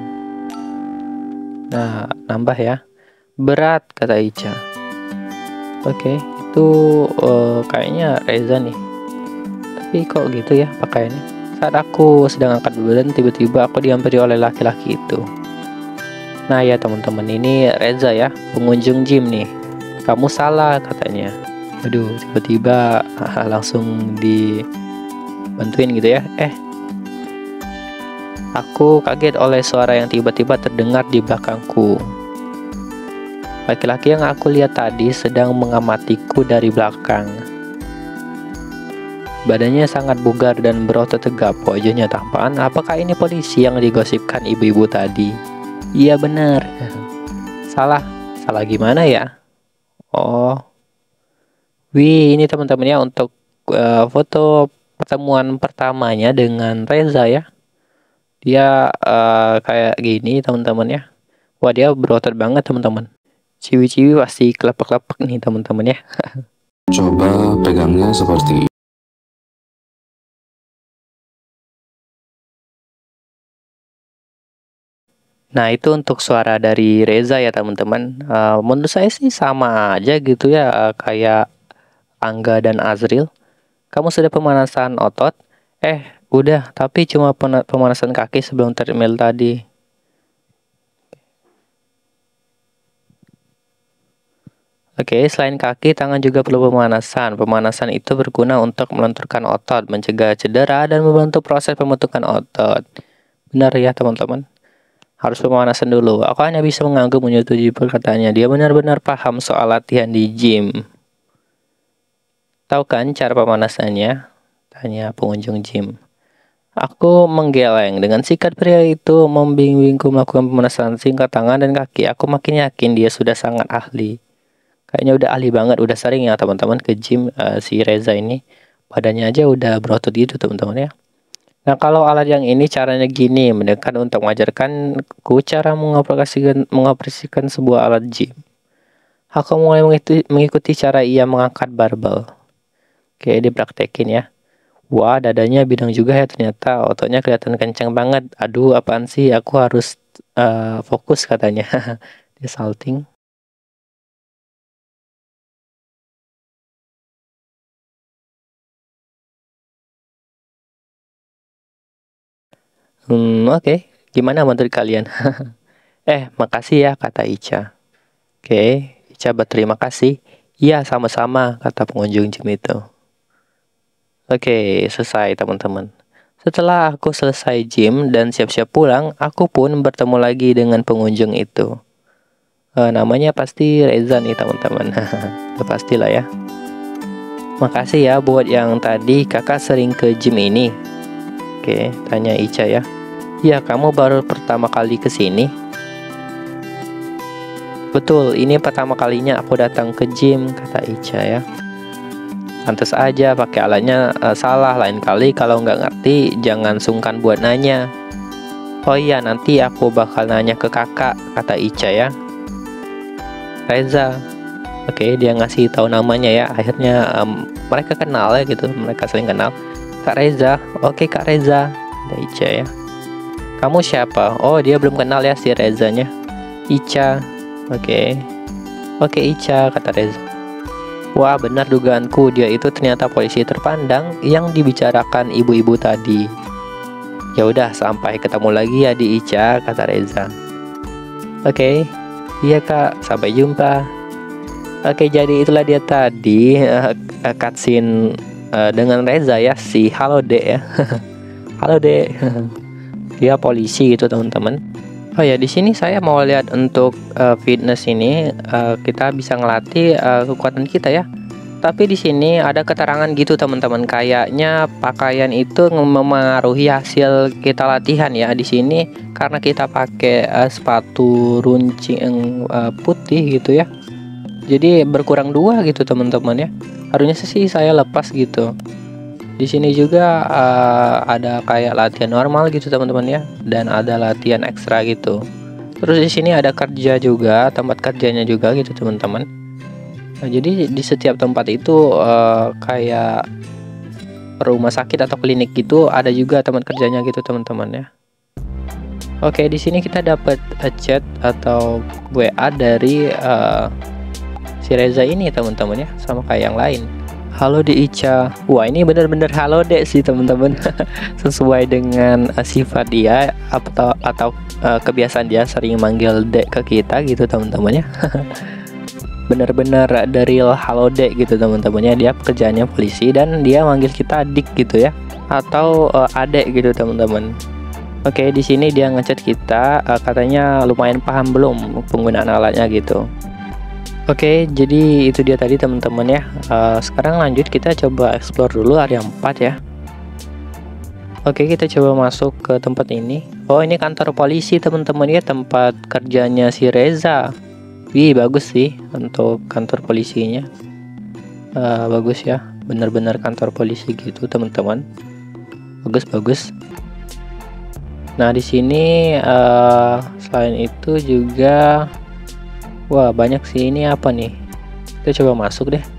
Nah, nambah ya. Berat, kata Ica. Oke, itu kayaknya Reza nih. Tapi kok gitu ya pakaiannya. Saat aku sedang angkat beban, tiba-tiba aku dihampiri oleh laki-laki itu. Nah ya teman-teman, ini Reza ya, pengunjung gym nih. Kamu salah katanya. Aduh, tiba-tiba langsung dibantuin gitu ya. Aku kaget oleh suara yang tiba-tiba terdengar di belakangku. Laki-laki yang aku lihat tadi sedang mengamatiku dari belakang. Badannya sangat bugar dan berotot tegap, wajahnya tampan. Apakah ini polisi yang digosipkan ibu-ibu tadi? Iya benar. Salah gimana ya? Oh, wih, ini teman-teman ya untuk foto pertemuan pertamanya dengan Reza ya. Dia kayak gini teman-teman ya. Wah, dia berotot banget teman-teman. Ciwi-ciwi pasti kelepak-kelepak nih teman-teman ya. Coba pegangnya seperti Nah itu untuk suara dari Reza ya teman-teman. Menurut saya sih sama aja gitu ya, kayak Angga dan Azril. Kamu sudah pemanasan otot? Udah, tapi cuma pemanasan kaki sebelum treadmill tadi. Oke, selain kaki, tangan juga perlu pemanasan. Pemanasan itu berguna untuk melenturkan otot, mencegah cedera, dan membantu proses pembentukan otot. Benar ya teman-teman? Harus pemanasan dulu. Aku hanya bisa menganggap menyetujui perkataannya. Dia benar-benar paham soal latihan di gym. Tahu kan cara pemanasannya? Tanya pengunjung gym. Aku menggeleng. Dengan sikat pria itu membimbingku melakukan pemanasan singkat tangan dan kaki. Aku makin yakin dia sudah sangat ahli. Kayaknya udah ahli banget, udah sering ya teman-teman ke gym si Reza ini. Badannya aja udah berotot gitu teman-teman ya. Nah kalau alat yang ini caranya gini, mendekat untuk mengajarkan ku cara mengoperasikan sebuah alat gym. Aku mulai mengikuti cara ia mengangkat barbel. Oke, dipraktekin ya. Wah, dadanya bidang juga ya ternyata, ototnya kelihatan kencang banget. Aduh, apaan sih, aku harus fokus katanya. Dia salting. Oke. Gimana menurut kalian? Makasih ya, kata Ica. Oke, Ica berterima kasih. Iya, sama-sama, kata pengunjung gym itu. Oke, selesai teman-teman. Setelah aku selesai gym dan siap-siap pulang, aku pun bertemu lagi dengan pengunjung itu. Namanya pasti Reza nih teman-teman. Udah pastilah ya. Makasih ya buat yang tadi kakak sering ke gym ini. Oke, tanya Ica ya. Ya, kamu baru pertama kali ke sini? Betul, ini pertama kalinya aku datang ke gym, kata Ica ya. Pantes aja pakai alatnya salah, lain kali kalau nggak ngerti jangan sungkan buat nanya. Oh iya, nanti aku bakal nanya ke kakak, kata Ica ya. Reza. Oke, dia ngasih tahu namanya ya. Akhirnya mereka kenal ya gitu, mereka saling kenal. Kak Reza. Oke, Kak Reza, kata Ica ya. Kamu siapa? Oh, dia belum kenal ya si Rezanya. Ica. Oke. Oke, Ica, kata Reza. Wah, benar dugaanku, dia itu ternyata polisi terpandang yang dibicarakan ibu-ibu tadi. Ya udah, sampai ketemu lagi ya di Ica, kata Reza. Oke. Iya, Kak. Sampai jumpa. Oke, jadi itulah dia tadi cutscene dengan Reza ya, si Halo Dek ya. Halo Dek. Dia polisi gitu, teman-teman. Oh ya, di sini saya mau lihat untuk fitness ini, kita bisa ngelatih kekuatan kita ya. Tapi di sini ada keterangan gitu, teman-teman. Kayaknya pakaian itu memengaruhi hasil kita latihan ya. Di sini karena kita pakai sepatu runcing putih gitu ya. Jadi berkurang 2 gitu, teman-teman ya. Harusnya sih saya lepas gitu. Di sini juga ada kayak latihan normal gitu, teman-teman ya, dan ada latihan ekstra gitu. Terus di sini ada kerja juga, tempat kerjanya juga gitu, teman-teman. Nah, jadi di setiap tempat itu kayak rumah sakit atau klinik gitu, ada juga tempat kerjanya gitu, teman-teman ya. Oke, di sini kita dapat chat atau WA dari si Reza ini, teman-teman ya, sama kayak yang lain. Halo Dek Ica. Wah, ini bener-bener halo Dek sih, teman-teman. Sesuai dengan sifat dia atau kebiasaan dia sering manggil Dek ke kita gitu, teman-teman ya. Bener-bener dari halo Dek gitu, teman-teman ya. Dia pekerjaannya polisi dan dia manggil kita Dik gitu ya, atau Adek gitu, teman-teman. Oke, di sini dia ngechat kita, katanya lumayan paham belum penggunaan alatnya gitu. Oke, jadi itu dia tadi, teman-teman ya. Sekarang lanjut, kita coba explore dulu area 4 ya. Oke, kita coba masuk ke tempat ini. Oh, ini kantor polisi, teman-teman ya, tempat kerjanya si Reza. Wih, bagus sih untuk kantor polisinya. Bagus ya, bener-bener kantor polisi gitu, teman-teman. Bagus. Nah, di sini selain itu juga, wah, banyak sih. Ini apa nih? Kita coba masuk deh.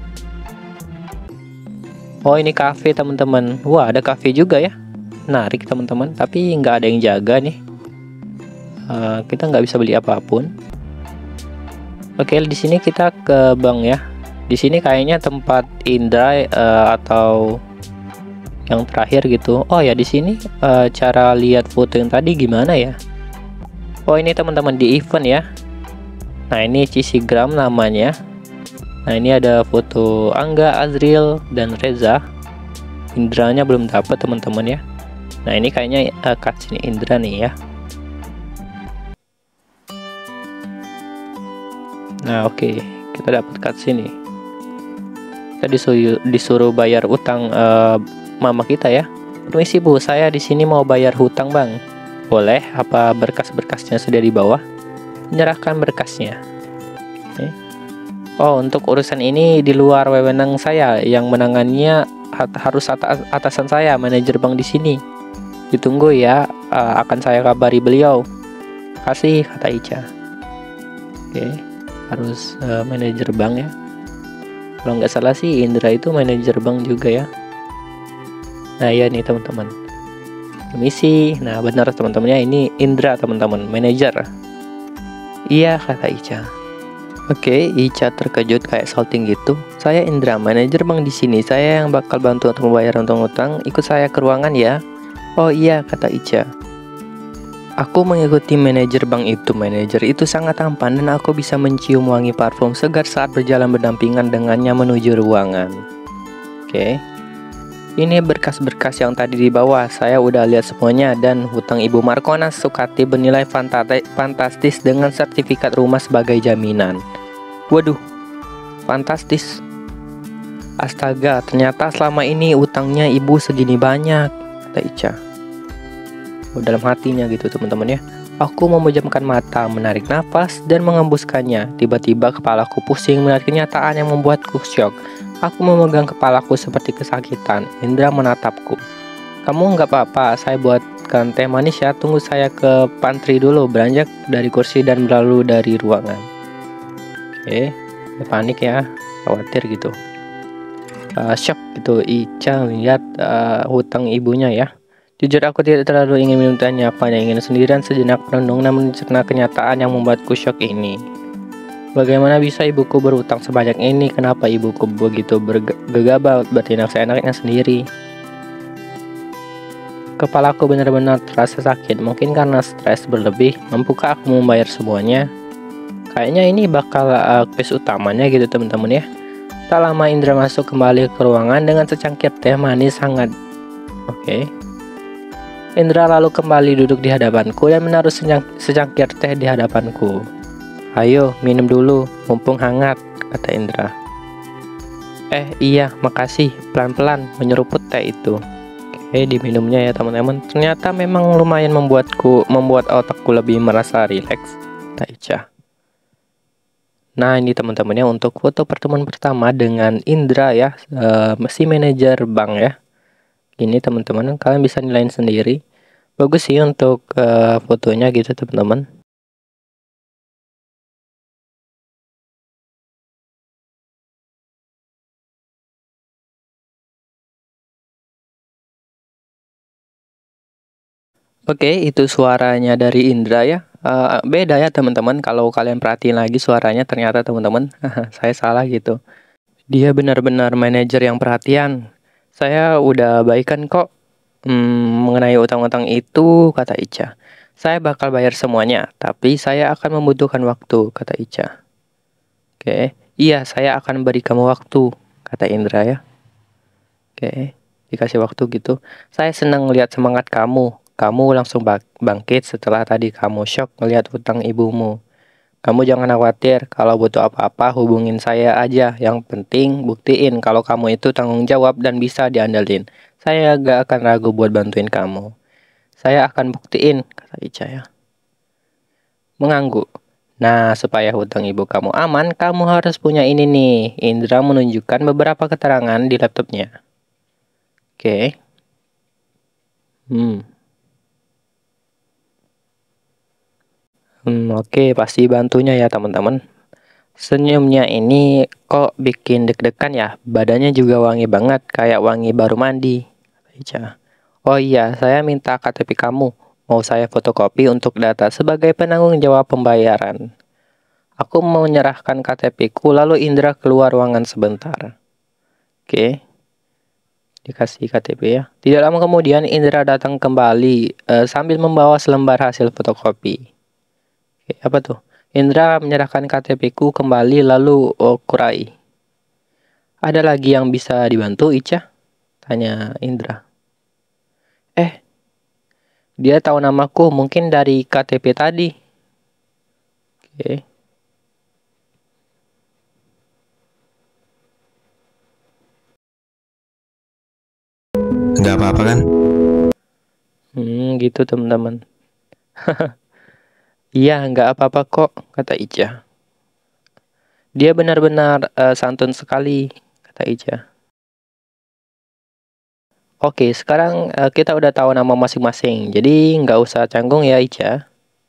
Oh, ini cafe, teman-teman. Wah, ada cafe juga ya. Menarik, teman-teman. Tapi nggak ada yang jaga nih. Kita nggak bisa beli apapun. Oke, di sini kita ke bank ya. Di sini kayaknya tempat Indra atau yang terakhir gitu. Oh ya, di sini cara lihat foto yang tadi gimana ya? Oh, ini teman-teman di event ya. Nah, ini Cisigram namanya. Nah, ini ada foto Angga, Azril, dan Reza. Indranya belum dapat, teman-teman ya. Nah, ini kayaknya cutscene Indra nih ya. Nah, oke, kita dapat cutscene nih. Kita disuruh bayar utang mama kita ya. Permisi Bu, saya di sini mau bayar hutang Bang. Boleh? Apa berkas-berkasnya sudah di bawah? Menyerahkan berkasnya. Oh, untuk urusan ini di luar wewenang saya, yang menangannya harus atasan saya, manajer bank di sini. Ditunggu ya, akan saya kabari beliau. Kasih, kata Ica. Oke, harus manajer bank ya. Kalau nggak salah sih Indra itu manajer bank juga ya. Nah, ya nih teman-teman. Permisi. Nah, benar teman-temannya, ini Indra, teman-teman, manajer. Iya, kata Ica. Oke, Ica terkejut kayak salting gitu. Saya Indra, manajer bank di sini. Saya yang bakal bantu untuk membayar utang-utang. Ikut saya ke ruangan ya. Oh iya, kata Ica. Aku mengikuti manajer bank itu. Manajer itu sangat tampan dan aku bisa mencium wangi parfum segar saat berjalan berdampingan dengannya menuju ruangan. Oke. Ini berkas-berkas yang tadi di bawah. Saya udah lihat semuanya dan hutang Ibu Markona Sukati bernilai fantastis dengan sertifikat rumah sebagai jaminan. Waduh, fantastis. Astaga, ternyata selama ini utangnya ibu segini banyak, kata Ica. Dalam hatinya gitu, teman-teman ya. Aku memejamkan mata, menarik nafas dan mengembuskannya. Tiba-tiba kepalaku pusing melihat kenyataan yang membuatku syok. Aku memegang kepalaku seperti kesakitan. Indra menatapku. Kamu nggak apa-apa, saya buatkan teh manis ya. Tunggu saya ke pantry dulu. Beranjak dari kursi dan berlalu dari ruangan. Oke, panik ya, khawatir gitu. Shock gitu Ica lihat hutang ibunya ya. Jujur aku tidak terlalu ingin minumnya, hanya ingin sendirian sejenak merenung namun mencerna kenyataan yang membuatku syok ini. Bagaimana bisa ibuku berutang sebanyak ini? Kenapa ibuku begitu gegabah bertindak seenaknya sendiri? Kepalaku benar-benar terasa sakit, mungkin karena stres berlebih. Mampukah aku membayar semuanya? Kayaknya ini bakal quest utamanya gitu teman-teman ya. Tak lama Indra masuk kembali ke ruangan dengan secangkir teh manis hangat. Oke. Indra lalu kembali duduk di hadapanku dan menaruh secangkir teh di hadapanku. Ayo, minum dulu, mumpung hangat, kata Indra. Iya, makasih, pelan-pelan menyeruput teh itu. Oke, diminumnya ya teman-teman. Ternyata memang lumayan membuat otakku lebih merasa rileks, kata Ica. Nah, ini teman-teman ya untuk foto pertemuan pertama dengan Indra ya, si manajer bank ya. Ini teman-teman, kalian bisa nilaiin sendiri. Bagus sih untuk fotonya gitu teman-teman. Oke, itu suaranya dari Indra ya. Beda ya teman-teman. Kalau kalian perhatiin lagi suaranya ternyata teman-teman, saya salah gitu. Dia benar-benar manajer yang perhatian. Saya udah baikan kok. Mengenai utang-utang itu, kata Ica. Saya bakal bayar semuanya, tapi saya akan membutuhkan waktu, kata Ica. Oke, iya saya akan beri kamu waktu, kata Indra ya. Oke, dikasih waktu gitu. Saya senang melihat semangat kamu. Kamu langsung bangkit setelah tadi kamu shock melihat hutang ibumu. Kamu jangan khawatir, kalau butuh apa-apa hubungin saya aja. Yang penting buktiin kalau kamu itu tanggung jawab dan bisa diandalin. Saya gak akan ragu buat bantuin kamu. Saya akan buktiin, kata Ica ya. Mengangguk. Nah, supaya hutang ibu kamu aman, kamu harus punya ini nih. Indra menunjukkan beberapa keterangan di laptopnya. Oke. Oke, pasti bantunya ya teman-teman. Senyumnya ini kok bikin deg-degan ya. Badannya juga wangi banget, kayak wangi baru mandi. Ica. Oh iya, saya minta KTP kamu. Mau saya fotokopi untuk data sebagai penanggung jawab pembayaran. Aku mau menyerahkan KTP-ku, lalu Indra keluar ruangan sebentar. Oke. Dikasih KTP ya. Tidak lama kemudian Indra datang kembali sambil membawa selembar hasil fotokopi. Oke, apa tuh? Indra menyerahkan KTP-ku kembali lalu kurai. Ada lagi yang bisa dibantu, Ica? Tanya Indra. Dia tahu namaku mungkin dari KTP tadi. Oke. Nggak apa-apa kan? Gitu teman-teman. Iya, nggak apa-apa kok, kata Ica. Dia benar-benar santun sekali, kata Ica. Oke, sekarang kita udah tahu nama masing-masing, jadi nggak usah canggung ya Ica.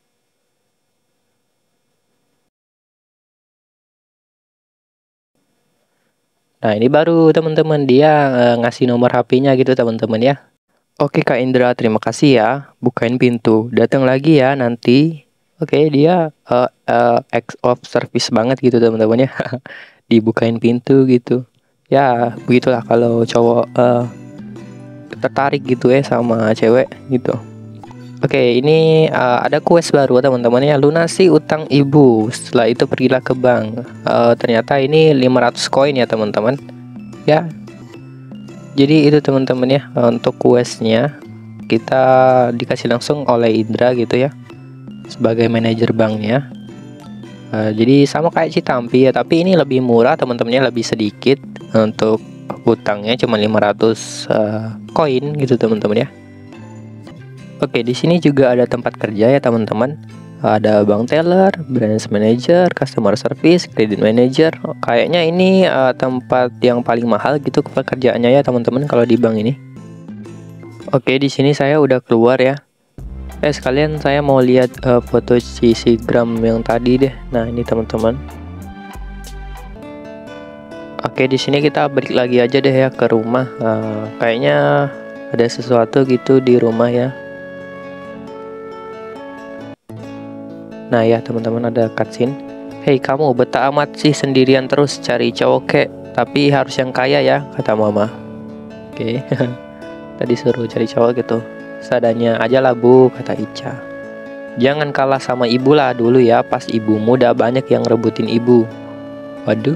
Nah, ini baru teman-teman dia ngasih nomor HP-nya gitu teman-teman ya. Oke Kak Indra, terima kasih ya. Bukain pintu, datang lagi ya nanti. Oke, dia ex of service banget gitu teman-teman ya. Dibukain pintu gitu. Ya, begitulah kalau cowok tertarik gitu ya sama cewek gitu. Oke, ini ada quest baru teman-teman ya. Lunasi utang ibu. Setelah itu pergilah ke bank. Ternyata ini 500 koin ya teman-teman. Ya. Jadi itu teman-teman ya, untuk questnya kita dikasih langsung oleh Indra gitu ya, sebagai manajer banknya. Jadi sama kayak Citampi ya, tapi ini lebih murah teman-temannya, lebih sedikit. Untuk hutangnya cuma 500 koin gitu teman-teman ya. Oke, di sini juga ada tempat kerja ya teman-teman. Ada bank teller, branch manager, customer service, credit manager. Kayaknya ini tempat yang paling mahal gitu pekerjaannya ya teman-teman kalau di bank ini. Oke, di sini saya udah keluar ya. Sekalian saya mau lihat foto si Gram yang tadi deh. Nah, ini teman-teman. Oke, di sini kita balik lagi aja deh ya ke rumah. Kayaknya ada sesuatu gitu di rumah ya. Nah ya teman-teman, ada cutscene. Hei kamu, betah amat sih sendirian terus cari cowok kek, tapi harus yang kaya ya, kata mama. Oke. Tadi suruh cari cowok gitu. Seadanya aja lah bu, kata Ica. Jangan kalah sama ibu lah dulu ya, pas ibu muda banyak yang rebutin ibu. Waduh.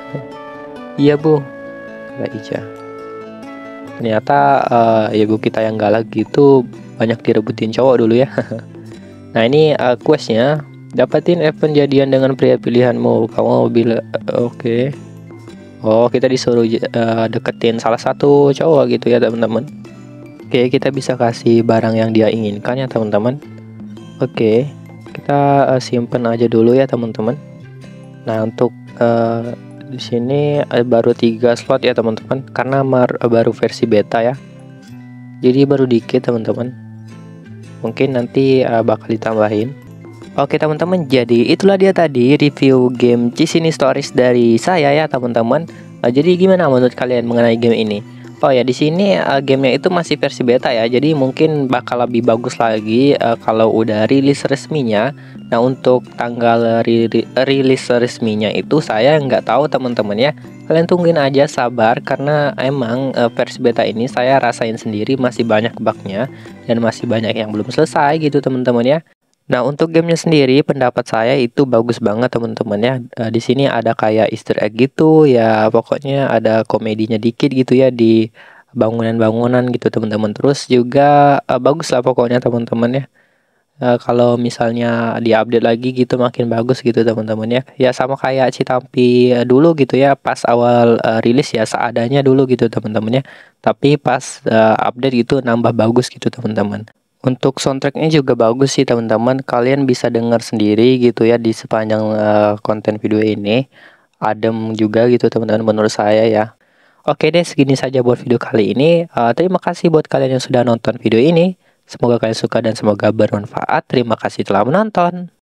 Iya bu, kata Ica. Ternyata ibu kita yang galak gitu banyak direbutin cowok dulu ya. Nah ini questnya, dapatin event jadian dengan pria pilihanmu. Kamu bilang oke. Oh, kita disuruh deketin salah satu cowok gitu ya teman-teman. Oke, kita bisa kasih barang yang dia inginkan ya teman-teman. Oke, kita simpen aja dulu ya teman-teman. Nah untuk di sini baru 3 slot ya teman-teman, karena baru versi beta ya. Jadi baru dikit teman-teman. Mungkin nanti bakal ditambahin. Oke teman-teman, jadi itulah dia tadi review game Cisini Stories dari saya ya teman-teman. Jadi gimana menurut kalian mengenai game ini? Oh ya, di sini gamenya itu masih versi beta ya. Jadi mungkin bakal lebih bagus lagi kalau udah rilis resminya. Nah untuk tanggal rilis resminya itu saya nggak tahu teman-teman ya. Kalian tungguin aja, sabar, karena emang versi beta ini saya rasain sendiri masih banyak bugnya dan masih banyak yang belum selesai gitu teman-teman ya. Nah untuk gamenya sendiri pendapat saya itu bagus banget teman-teman ya. Di sini ada kayak Easter egg gitu ya, pokoknya ada komedinya dikit gitu ya di bangunan-bangunan gitu teman-teman. Terus juga bagus lah pokoknya teman-teman ya. Kalau misalnya diupdate lagi gitu makin bagus gitu teman-teman ya. Ya sama kayak Citampi dulu gitu ya, pas awal rilis ya seadanya dulu gitu teman-teman ya. Tapi pas update gitu nambah bagus gitu teman-teman. Untuk soundtracknya juga bagus sih teman-teman. Kalian bisa dengar sendiri gitu ya di sepanjang konten video ini. Adem juga gitu teman-teman menurut saya ya. Oke deh, segini saja buat video kali ini. Terima kasih buat kalian yang sudah nonton video ini. Semoga kalian suka dan semoga bermanfaat. Terima kasih telah menonton.